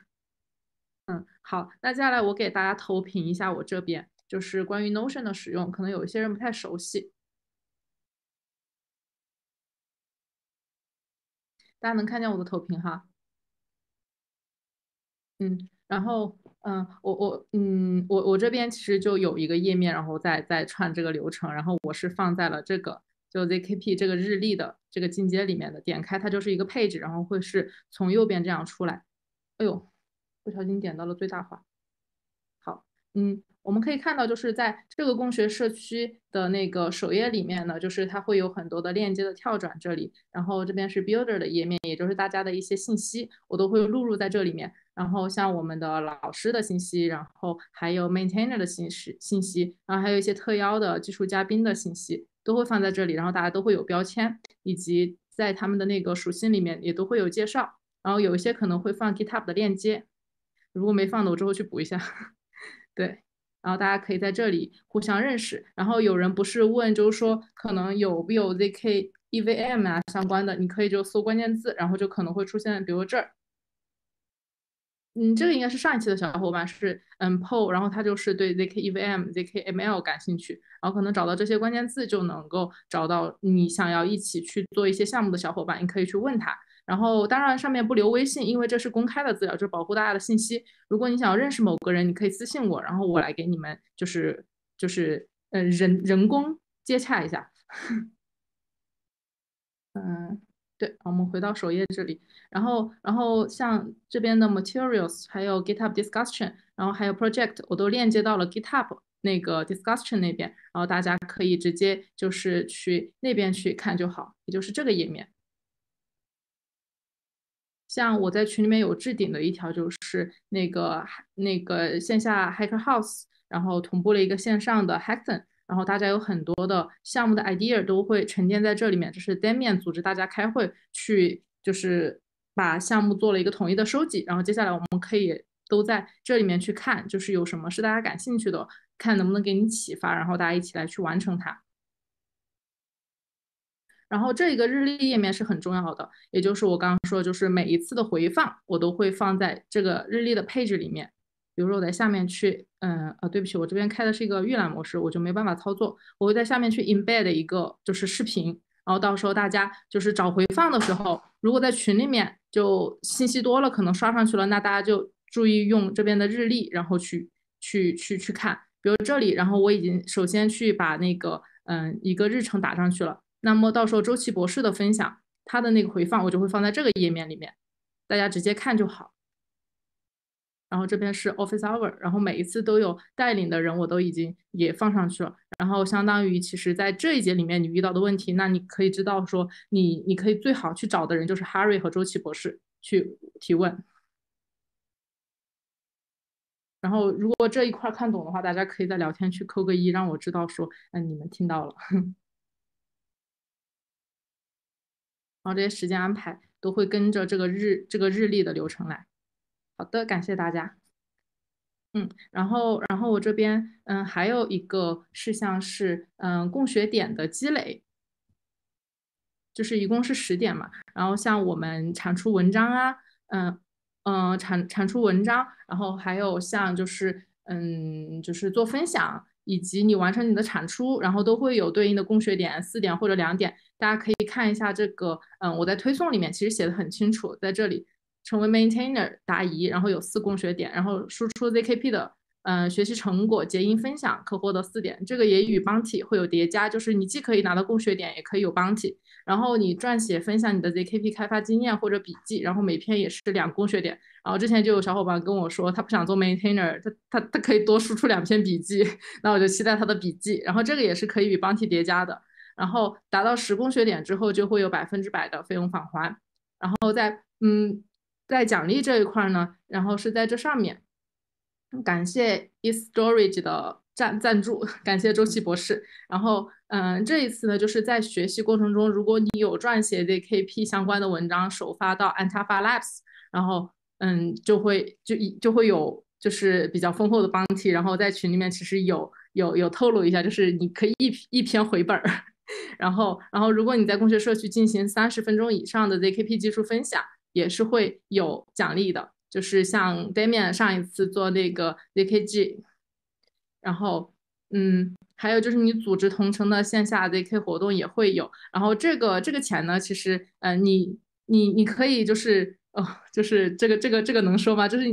好，那接下来我给大家投屏一下我这边，就是关于 Notion 的使用，可能有一些人不太熟悉，大家能看见我的投屏哈？然后我这边其实就有一个页面，然后在串这个流程，然后我是放在了这个就 ZKP 这个日历的这个进阶里面的，点开它就是一个配置，然后会是从右边这样出来。哎呦，不小心点到了最大化。好，我们可以看到，就是在这个共学社区的那个首页里面呢，就是它会有很多的链接的跳转这里，然后这边是 Builder 的页面，也就是大家的一些信息，我都会录入在这里面。然后像我们的老师的信息，然后还有 Maintainer 的信息，然后还有一些特邀的技术嘉宾的信息，都会放在这里，然后大家都会有标签，以及在他们的那个属性里面也都会有介绍，然后有一些可能会放 GitHub 的链接，如果没放的，我之后去补一下。对，然后大家可以在这里互相认识。然后有人不是问，就是说可能有没有 ZK EVM 啊相关的，你可以就搜关键字，然后就可能会出现，比如这儿。这个应该是上一期的小伙伴是Paul，然后他就是对 ZK EVM、ZK ML 感兴趣，然后可能找到这些关键字就能够找到你想要一起去做一些项目的小伙伴，你可以去问他。然后当然上面不留微信，因为这是公开的资料，就是保护大家的信息。如果你想要认识某个人，你可以私信我，然后我来给你们人工接洽一下。对，我们回到首页这里，然后像这边的 materials，还有 GitHub discussion，然后还有 project，我都链接到了 GitHub 那个 discussion 那边，然后大家可以直接就是去那边去看就好，也就是这个页面。像我在群里面有置顶的一条，就是那个线下 Hacker House，然后同步了一个线上的 Hackathon，然后大家有很多的项目的 idea 都会沉淀在这里面，就是 Damian 组织大家开会去，就是把项目做了一个统一的收集，然后接下来我们可以都在这里面去看，就是有什么是大家感兴趣的，看能不能给你启发，然后大家一起来去完成它。然后这个日历页面是很重要的，也就是我刚刚说，就是每一次的回放我都会放在这个日历的配置里面。比如说我在下面去，对不起，我这边开的是一个预览模式，我就没办法操作。我会在下面去 embed 一个就是视频，然后到时候大家就是找回放的时候，如果在群里面就信息多了，可能刷上去了，那大家就注意用这边的日历，然后去看。比如这里，然后我已经首先去把那个一个日程打上去了。那么到时候周琦博士的分享，他的那个回放我就会放在这个页面里面，大家直接看就好。然后这边是 Office Hour，然后每一次都有带领的人，我都已经也放上去了。然后相当于其实在这一节里面你遇到的问题，那你可以知道说你可以最好去找的人就是 Harry 和周琦博士去提问。然后如果这一块看懂的话，大家可以在聊天区扣个1，让我知道说，你们听到了。 然后这些时间安排都会跟着这个日历的流程来。好的，感谢大家。然后我这边还有一个事项是共学点的积累，就是一共是10点嘛。然后像我们产出文章啊，产出文章，然后还有像就是做分享，以及你完成你的产出，然后都会有对应的共学点4点或者2点。大家可以看一下这个，我在推送里面其实写的很清楚，在这里成为 maintainer 答疑，然后有4共学点，然后输出 ZKP 的学习成果结印分享可获得4点，这个也与 Bounty 会有叠加，就是你既可以拿到共学点，也可以有 Bounty。然后你撰写分享你的 ZKP 开发经验或者笔记，然后每篇也是2共学点。然后之前就有小伙伴跟我说，他不想做 maintainer，他可以多输出2篇笔记，那我就期待他的笔记。然后这个也是可以与 Bounty 叠加的。然后达到10共学点之后，就会有100%的费用返还。然后在奖励这一块呢，然后是在这上面。感谢 eStorage 的赞助，感谢周琦博士。然后，这一次呢，就是在学习过程中，如果你有撰写 ZKP 相关的文章，首发到 Antafa Labs，然后，就会有就是比较丰厚的 bounty。然后在群里面其实有透露一下，就是你可以一篇回本儿。然后如果你在共学社区进行30分钟以上的 ZKP 技术分享，也是会有奖励的。就是像 Damian 上一次做那个 ZKG，然后还有就是你组织同城的线下 ZK 活动也会有。然后这个钱呢，其实你可以就是这个能说吗？就是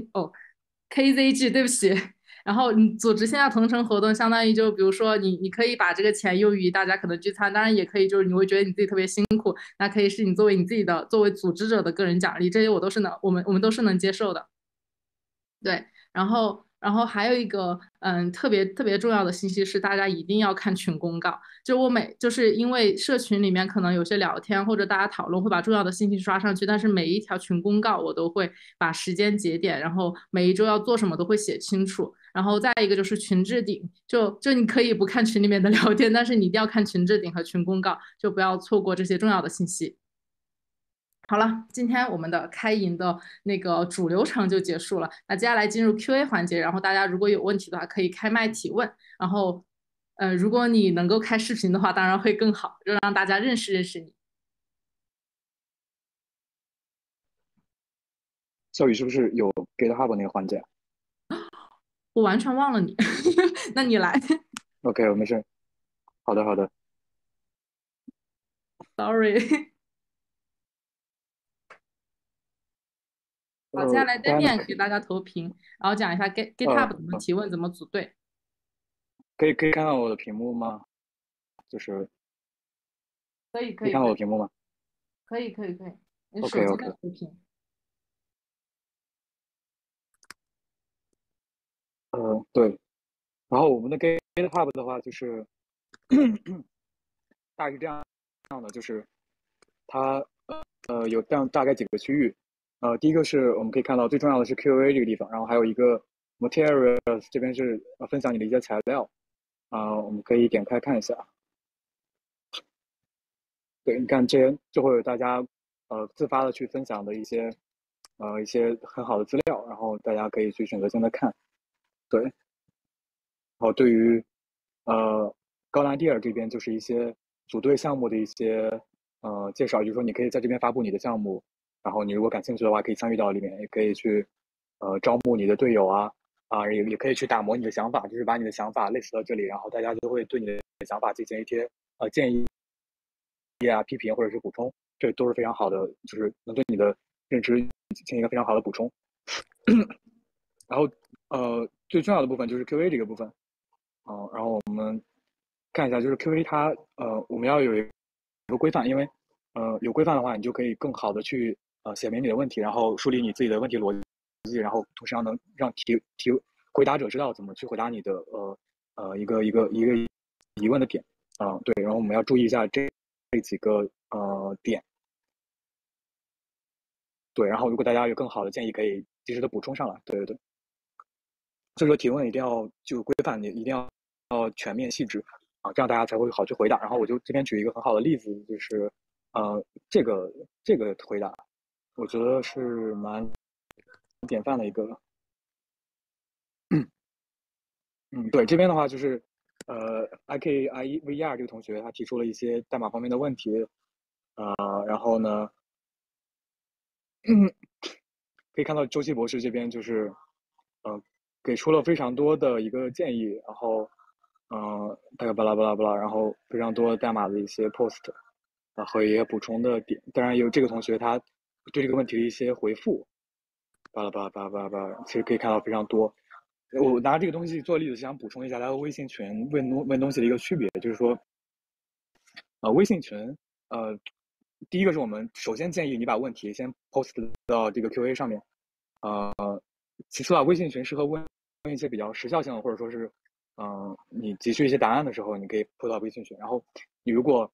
KZG 对不起。然后你组织线下同城活动，相当于就比如说你可以把这个钱用于大家可能聚餐，当然也可以就是你会觉得你自己特别辛苦，那可以是你作为作为组织者的个人奖励，这些我们都是能接受的。对，然后还有一个特别重要的信息是，大家一定要看群公告。就是因为社群里面可能有些聊天或者大家讨论会把重要的信息刷上去，但是每一条群公告我都会把时间节点，然后每一周要做什么都会写清楚。然后再一个就是群置顶，就你可以不看群里面的聊天，但是你一定要看群置顶和群公告，就不要错过这些重要的信息。好了，今天我们的开营的那个主流程就结束了。那接下来进入 Q&A 环节，然后大家如果有问题的话，可以开麦提问。然后，如果你能够开视频的话，当然会更好，就让大家认识认识你。 小雨是不是有 GitHub 那个环节？ 我完全忘了你，那你来。 OK，我没事。好的。 Sorry。好，接下来对面给大家投屏，然后讲一下 GitHub 怎么提问，怎么组队。 可以看到我的屏幕吗？就是可以看到我的屏幕吗？ 可以，你手机的投屏。 对。然后我们的 GitHub 的话，就是大概是这样的，就是它有这样大概几个区域。第一个是我们可以看到最重要的是 Q&A 这个地方，然后还有一个 Materials 这边是分享你的一些材料。我们可以点开看一下。对，你看这些就会有大家自发的去分享的一些很好的资料，然后大家可以去选择性的看。对，然后对于高兰蒂尔这边就是一些组队项目的一些介绍，就是说你可以在这边发布你的项目，然后你如果感兴趣的话，可以参与到里面，也可以去招募你的队友啊，也可以去打磨你的想法，就是把你的想法类似到这里，然后大家就会对你的想法进行一些建议啊、批评或者是补充，这都是非常好的，就是能对你的认知进行一个非常好的补充。然后最重要的部分就是 QA 这个部分。然后我们看一下，就是 QA 它我们要有一个规范，因为有规范的话，你就可以更好的去写明你的问题，然后梳理你自己的问题逻辑，然后同时能让回答者知道怎么去回答你的一个疑问的点。对，然后我们要注意一下这几个点。对，然后如果大家有更好的建议，可以及时的补充上来。对。所以说提问一定要就规范，你一定要全面细致这样大家才会好去回答。然后我就这边举一个很好的例子，就是这个回答，我觉得是蛮典范的一个。对，这边的话就是IKIVR 这个同学他提出了一些代码方面的问题，然后呢，可以看到周期博士这边就是给出了非常多的一个建议，然后大概巴拉巴拉巴拉，然后非常多代码的一些 post，和一些补充的点，当然有这个同学他对这个问题的一些回复，巴拉巴拉巴拉巴拉巴拉，其实可以看到非常多。我拿这个东西做例子，想补充一下它和微信群问东西的一个区别，就是说，微信群，第一个是我们首先建议你把问题先 post 到这个 QA 上面，其次啊，微信群适合问一些比较时效性的，或者说是，你急需一些答案的时候，你可以 post 到微信群。然后你如果，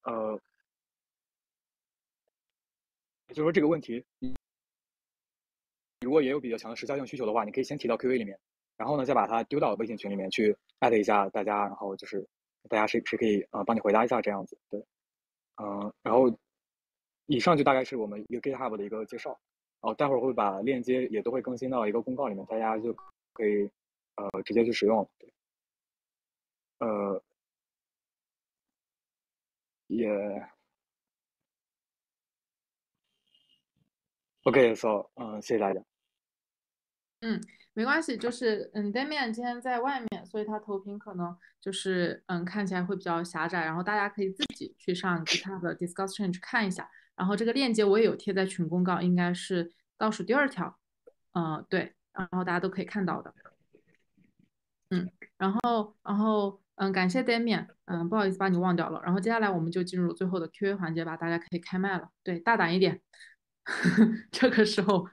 就是说这个问题，如果也有比较强的时效性需求的话，你可以先提到 QA 里面，然后呢再把它丢到微信群里面去艾特一下大家，然后就是大家谁可以帮你回答一下这样子，对，然后以上就大概是我们一个 GitHub 的一个介绍，待会儿会把链接也都会更新到一个公告里面，大家就可以直接去使用，对，也 OK，so 谢谢大家。 没关系，就是Damian 今天在外面，所以他投屏可能就是看起来会比较狭窄，然后大家可以自己去上 GitHub 的 discussion 去看一下，然后这个链接我也有贴在群公告，应该是倒数第2条，对，然后大家都可以看到的，感谢 Damian，不好意思把你忘掉了，然后接下来我们就进入最后的 Q&A 环节吧，大家可以开麦了，对，大胆一点，这个时候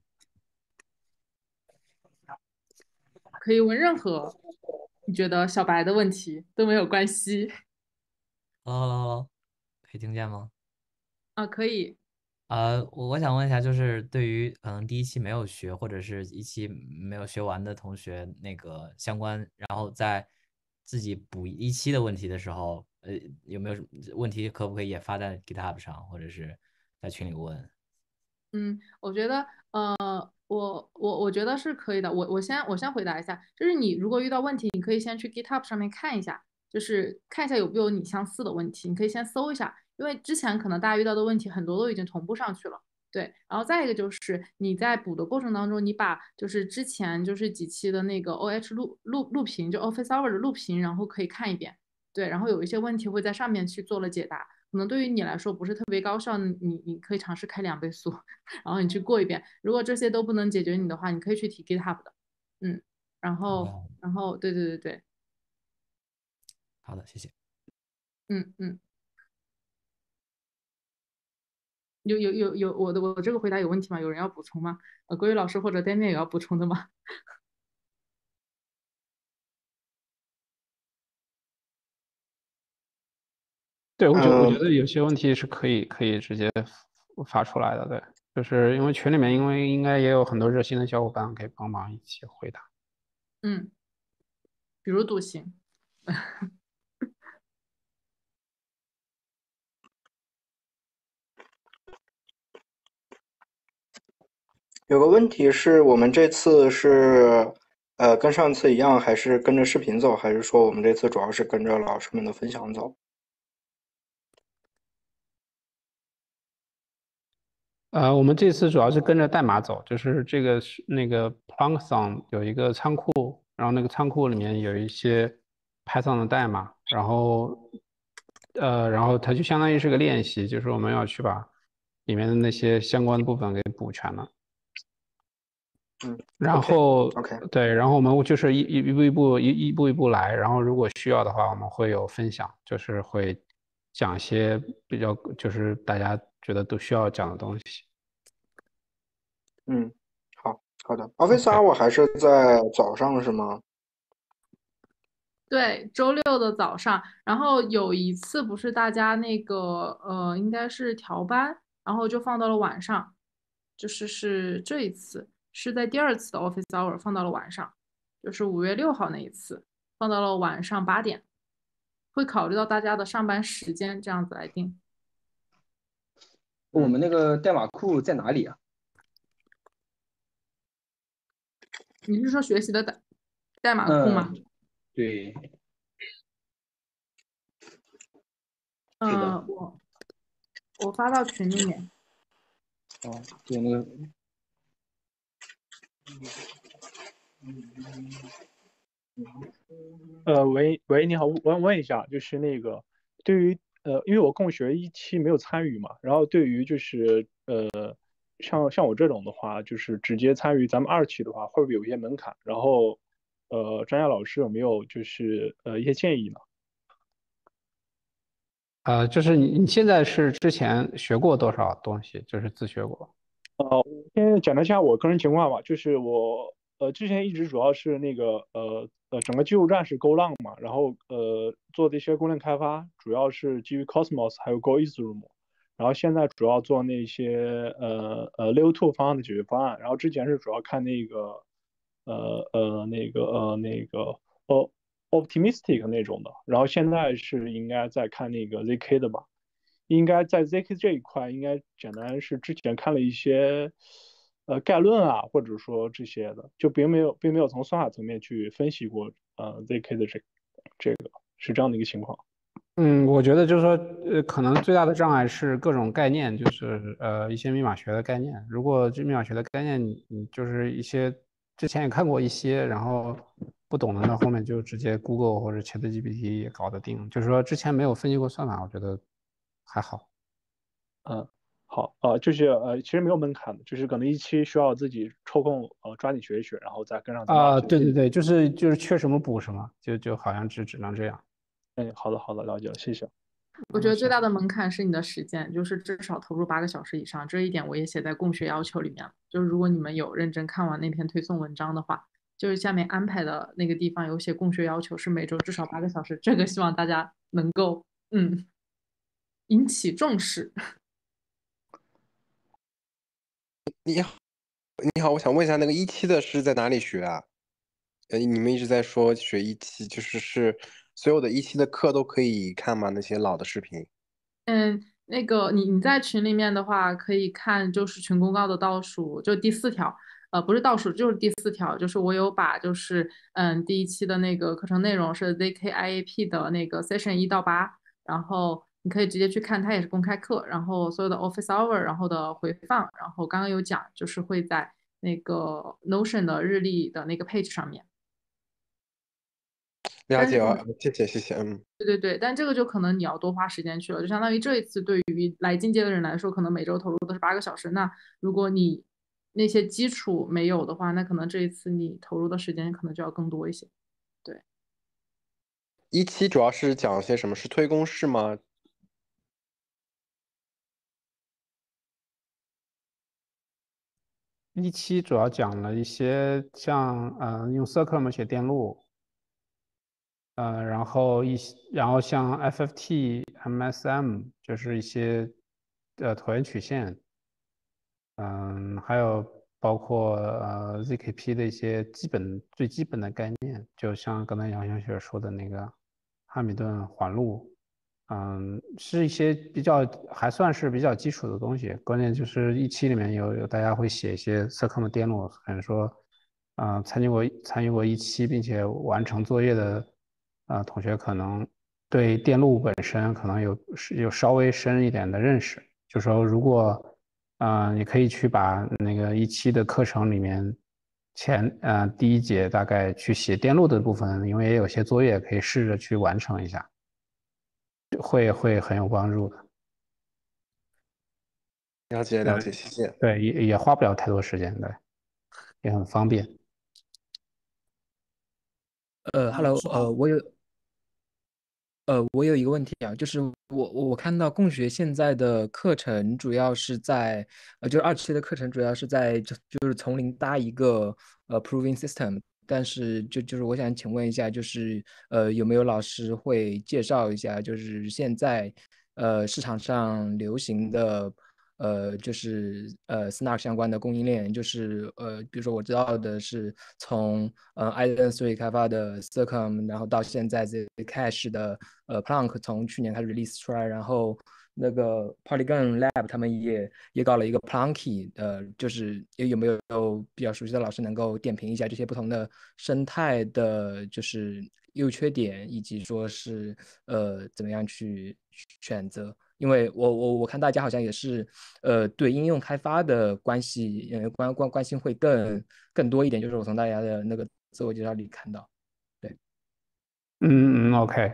可以问任何你觉得小白的问题都没有关系。 可以听见吗？ 可以。 我想问一下，就是对于可能第一期没有学或者是一期没有学完的同学，那个相关，然后在自己补一期的问题的时候，有没有什么问题可不可以也发在 GitHub 上，或者是在群里问？ 我觉得，我觉得是可以的。我先回答一下，就是你如果遇到问题，你可以先去 GitHub 上面看一下，就是看一下有没有你相似的问题，你可以先搜一下，因为之前可能大家遇到的问题很多都已经同步上去了。对，然后再一个就是你在补的过程当中，你把就是之前就是几期的那个 OH 录屏，就 Office Hour 的录屏，然后可以看一遍。对，然后有一些问题会在上面去做了解答，可能对于你来说不是特别高效，你可以尝试开2倍速。然后你去过一遍。如果这些都不能解决你的话，你可以去提 GitHub 的。然后对对对对， 好的，谢谢。 我这个回答有问题吗？有人要补充吗？郭宇老师或者 Daniel 有要补充的吗？ 对，我觉得有些问题是可以直接发出来的，对，就是因为群里面因为应该也有很多热心的小伙伴可以帮忙一起回答。 比如赌形。 有个问题是我们这次是跟上次一样，还是跟着视频走，还是说我们这次主要是跟着老师们的分享走？ 我们这次主要是跟着代码走，就是这个是那个 Planckson 有一个仓库，然后那个仓库里面有一些 Python 的代码，然后它就相当于是个练习，就是我们要去把里面的那些相关的部分给补全了。然后 OK， 对，然后我们就是一步一步来，然后如果需要的话，我们会有分享，就是会讲一些比较就是大家觉得都需要讲的东西。 好的。Office Hour 还是在早上是吗？ 对，周6的早上，然后有一次不是大家那个应该是调班，然后就放到了晚上，是这一次是在第2次的 Office Hour 放到了晚上，就是5月6号那一次放到了晚上8点，会考虑到大家的上班时间这样子来定。 我们那个代码库在哪里啊？ 你是说学习的代码库吗？ 对，是的。 我发到群里面。 哦，对，那个， 喂，你好，我想问一下，就是那个对于因为我共学1期没有参与嘛，然后对于就是像我这种的话，就是直接参与咱们2期的话，会不会有一些门槛？然后专家老师有没有就是一些建议呢？ 就是你现在是之前学过多少东西，就是自学过？ 先讲一下我个人情况吧，就是我之前一直主要是那个整个技术栈是 Golang 嘛，然后做的一些功能开发主要是基于 Cosmos 还有 GoIsRoom，然后现在主要做那些Layer 2方案的解决方案，然后之前是主要看那个那个Optimistic 那种的，然后现在是应该在看那个 ZK 的吧。应该在 ZK 这一块，应该简单是之前看了一些概论啊，或者说这些的，就并没有从算法层面去分析过ZK 的这个是这样的一个情况。 我觉得就是说，可能最大的障碍是各种概念，就是一些密码学的概念。如果这密码学的概念你就是一些之前也看过一些，然后不懂的，那后面就直接 Google 或者 ChatGPT 也搞得定。就是说之前没有分析过算法，我觉得还好。 好，就是其实没有门槛的，就是可能1期需要自己抽空抓紧学一学，然后再跟上咱们2期的进度。 对对对，就是缺什么补什么，就好像只能这样。 好的，了解了，谢谢。 我觉得最大的门槛是你的时间，就是至少投入8个小时以上。这一点我也写在共学要求里面了。就是如果你们有认真看完那篇推送文章的话，就是下面安排的那个地方有写共学要求是每周至少8个小时，这个希望大家能够引起重视。 你好，我想问一下，那个1期的是在哪里学啊？你们一直在说学1期，就是所有的1期的课都可以看吗？那些老的视频？ 那个你在群里面的话，可以看就是群公告的倒数，就第4条，不是倒数，就是第4条，就是我有把就是第一期的那个课程内容是 ZKIAP 的那个 session 1到8，然后你可以直接去看，它也是公开课，然后所有的 office hour，然后的回放，然后刚刚有讲就是会在那个 Notion 的日历的那个 page 上面。 了解了，谢谢， 对，但这个就可能你要多花时间去了，就相当于这一次对于来进阶的人来说，可能每周投入的是8个小时。那如果你那些基础没有的话，那可能这一次你投入的时间可能就要更多一些。对 ，1期主要是讲些什么？是推公式吗？ 1期主要讲了一些像用 Circulum 写电路，然后像 FFT、MSM 就是一些椭圆曲线，还有包括ZKP 的一些最基本的概念，就像刚才杨小雪说的那个汉密顿环路，是一些还算是比较基础的东西。关键就是1期里面有大家会写一些 Circulum 电路，可能说参与过1期并且完成作业的同学，可能对电路本身可能有稍微深一点的认识。就说如果你可以去把那个1期的课程里面第1节大概去写电路的部分，因为也有些作业可以试着去完成一下，会很有帮助的。 了解，谢谢。 对，也花不了太多时间，对，也很方便。 Hello，我有一个问题啊，就是我看到共学现在的课程主要是在就是2期的课程主要是在就是从零搭一个proving system，但是就是我想请问一下，就是有没有老师会介绍一下，就是现在市场上流行的就是Snark 相关的供应链，就是比如说我知道的是从Island3 开发的 Circum，然后到现在这 Cache 的Planck 从去年开始 release 出来，然后那个 Polygon Lab 他们也搞了一个 Plunky，就是有没有比较熟悉的老师能够点评一下这些不同的生态的，就是优缺点，以及说是怎么样去选择？因为我看大家好像也是对应用开发的关系关心会更多一点，就是我从大家的那个自我介绍里看到。对。 OK，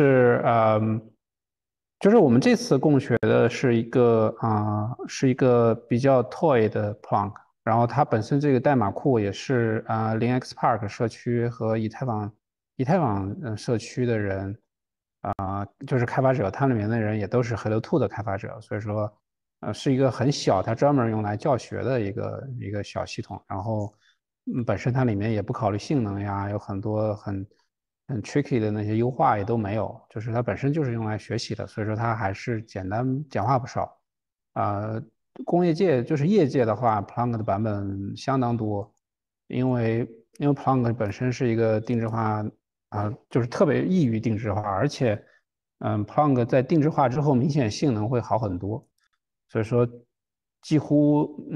就是我们这次共学的是一个比较 toy 的 Plonk， 然后它本身这个代码库也是0x Park 社区和以太坊社区的人就是开发者，他们里面的人也都是 Hello2 的开发者，所以说是一个很小，它专门用来教学的一个小系统，然后本身它里面也不考虑性能呀，有很多很tricky 的那些优化也都没有，就是它本身就是用来学习的，所以说它还是简化不少。工业界就是业界的话 ，Plonk 的版本相当多，因为 Plonk 本身是一个定制化就是特别易于定制化，而且Plonk 在定制化之后明显性能会好很多，所以说几乎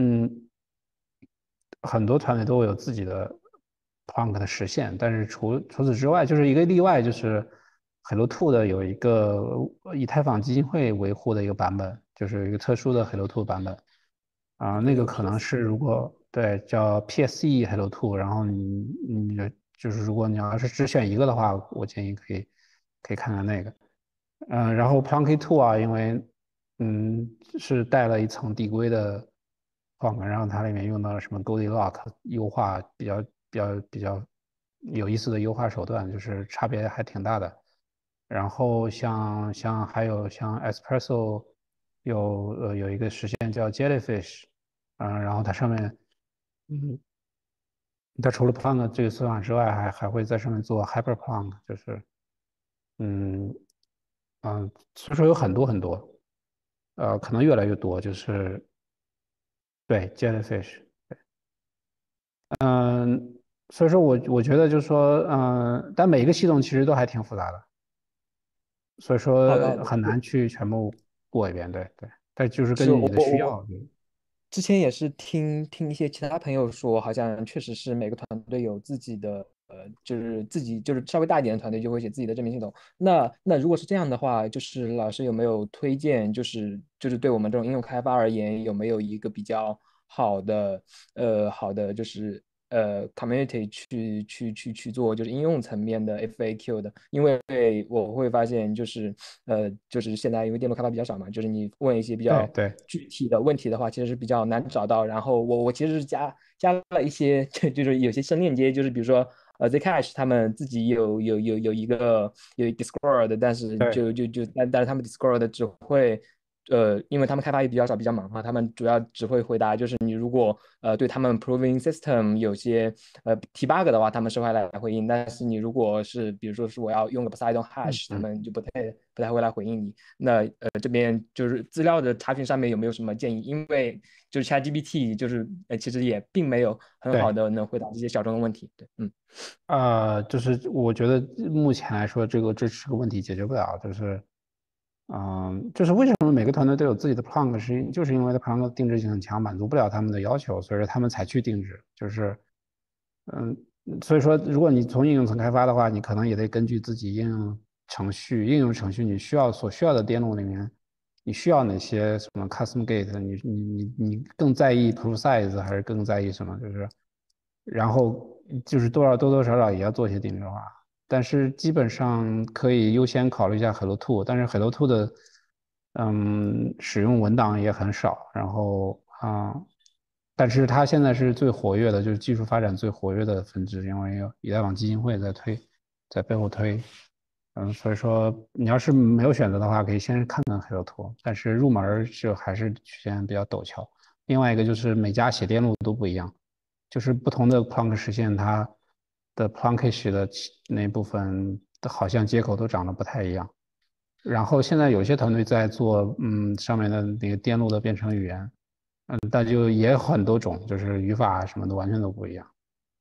很多团队都有自己的 Plonk 的实现，但是除此之外，就是一个例外，就是 Hello2 的有一个以太坊基金会维护的一个版本，就是一个特殊的 Hello2 版本那个可能是如果对叫 PSE Hello2，然后你就是如果你要是只选一个的话，我建议可以看看那个，然后 Plonky2 因为是带了一层递归的 Plonk，然后它里面用到了什么 Goldilocks 优化比较有意思的优化手段，就是差别还挺大的。然后还有像 Espresso 有一个实现叫 Jellyfish，然后它上面它除了 Plonk 这个算法之外，还会在上面做 Hyper Plonk，就是所以说有很多，可能越来越多，就是对 Jellyfish，所以说我觉得就是说但每一个系统其实都还挺复杂的，所以说很难去全部过一遍，对，但就是根据你的需要。 之前也是听一些其他朋友说，好像确实是每个团队有自己的就是自己就是稍微大一点的团队就会写自己的证明系统。那如果是这样的话，就是老师有没有推荐，就是对我们这种应用开发而言，有没有一个比较好的就是community去做就是应用层面的 FAQ 的？因为我会发现就是现在因为电路开发比较少嘛，就是你问一些比较对具体的问题的话，其实是比较难找到。然后我其实是加了一些就是有些生链接，就是比如说Zcash 他们自己有一个Discord，但是但是他们 Discord 只会因为他们开发也比较少，比较忙嘛，他们主要只会回答，就是你如果对他们 proving system 有些提 bug 的话，他们是会来回应。但是你如果是比如说是我要用个 Poseidon hash，他们就不太会来回应你。那这边就是资料的查询上面有没有什么建议？因为就是 ChatGPT 就是其实也并没有很好的能回答这些小众的问题。对， 就是我觉得目前来说，这是个问题解决不了，就是为什么每个团队都有自己的 Plonk，就是因为它 Plonk 定制性很强，满足不了他们的要求，所以说他们才去定制。所以说如果你从应用层开发的话，你可能也得根据自己应用程序你所需要的电路里面，你需要哪些什么 custom gate，你更在意 proof size 还是更在意什么？然后就是多多少少也要做一些定制化。但是基本上可以优先考虑一下 Hello2，但是 Hello2 的使用文档也很少，然后但是它现在是最活跃的，就是技术发展最活跃的分支，因为有以太坊基金会在背后推，所以说你要是没有选择的话，可以先看看 Hello2，但是入门就还是曲线比较陡峭。另外一个就是每家写电路都不一样，就是不同的 Plonk 实现它的 Plonkish 的那部分好像接口都长得不太一样。然后现在有些团队在做上面的那个电路的编程语言，但就也有很多种，就是语法什么的完全都不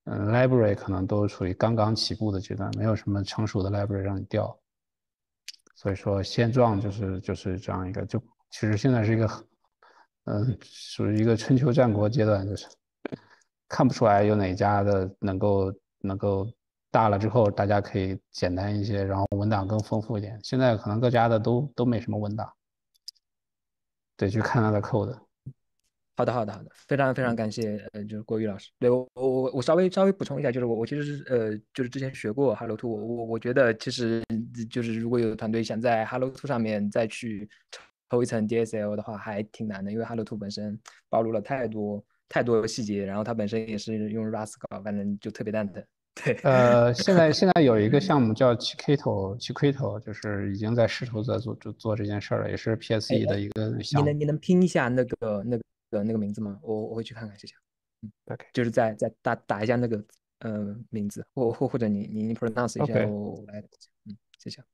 一样。library 可能都属于刚刚起步的阶段，没有什么成熟的 library 让你调。 所以说现状就是这样一个，就其实现在是一个属于一个春秋战国阶段，就是看不出来有哪家的能够大了之后大家可以简单一些，然后文档更丰富一点。现在可能各家的都没什么文档，得去看它的 code。 好的，非常非常感谢，就是郭宇老师。对我稍微补充一下，就是我其实是就是之前学过 Hello Two，我觉得其实就是如果有团队想在 Hello Two 上面再去抽一层 DSL 的话，还挺难的，因为 Hello Two 本身暴露了太多的细节，然后它本身也是用 Rust 搞，反正就特别蛋疼。对， 现在有一个项目叫 Chiquito，就是已经在试图在做这件事儿了，也是 PSE 的一个项目。 你能拼一下那个名字吗？我会去看看，谢谢。 OK， 就是再打一下那个名字，或者你 pronounce 一下， OK 我来，谢谢。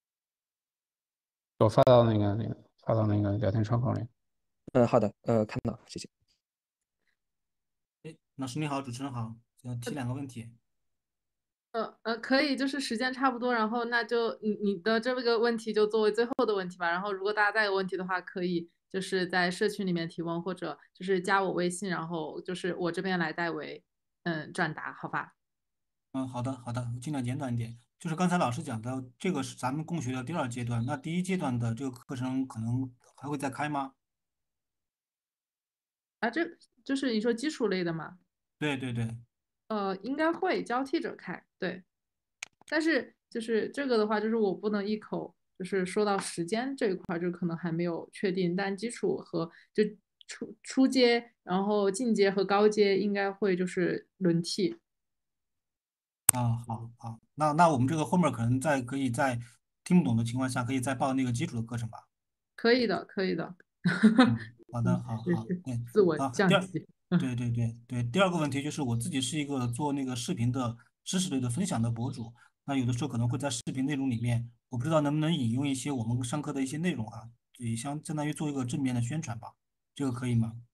我发到那个聊天窗口里。 好的，看到，谢谢。 哎，老师你好，主持人好，想提2个问题。 可以，就是时间差不多，然后那就你的这个问题就作为最后的问题吧。然后如果大家再有问题的话，可以就是在社群里面提问，或者就是加我微信，然后就是我这边来代为转达，好吧？ 好的，我尽量简短一点。就是刚才老师讲的，这个是咱们共学的第2阶段，那第1阶段的这个课程可能还会再开吗？ 啊，这就是你说基础类的吗？ 对对对。 应该会交替着开，对。但是就是这个的话，就是我不能一口就是说到时间这一块，就可能还没有确定。但基础和就初阶，然后进阶和高阶应该会就是轮替。 好，那我们这个后面可能可以在听不懂的情况下，可以再报那个基础的课程吧？ 可以的，可以的。 好的，好，对， 自我好， 降级。 对，第2个问题就是我自己是一个做那个视频的知识类的分享的博主，那有的时候可能会在视频内容里面，我不知道能不能引用一些我们上课的一些内容啊，也相当于做一个正面的宣传吧，这个可以吗？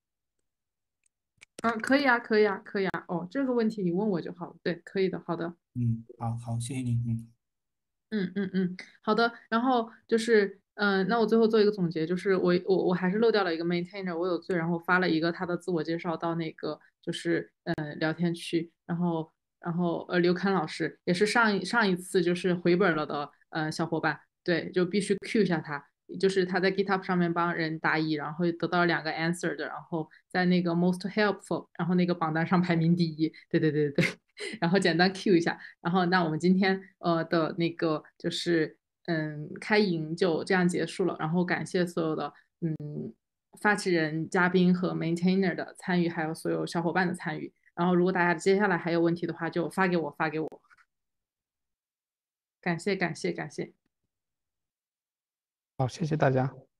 可以啊，可以啊，可以啊。哦，这个问题你问我就好了。对，可以的，好的。 好，谢谢您。 好的。然后就是，那我最后做一个总结，就是我还是漏掉了一个 maintainer，我有罪，然后发了一个他的自我介绍到那个就是聊天区，然后刘侃老师也是上一次就是回本了的小伙伴，对，就必须 Q 一下他，就是他在 GitHub 上面帮人答疑，然后得到了2个 answer 的，然后在那个 most helpful，然后那个榜单上排名第1，对，然后简单 Q 一下。然后那我们今天的那个就是开营就这样结束了，然后感谢所有的发起人、嘉宾和 maintainer 的参与，还有所有小伙伴的参与。然后如果大家接下来还有问题的话，就发给我。感谢。 好，谢谢大家。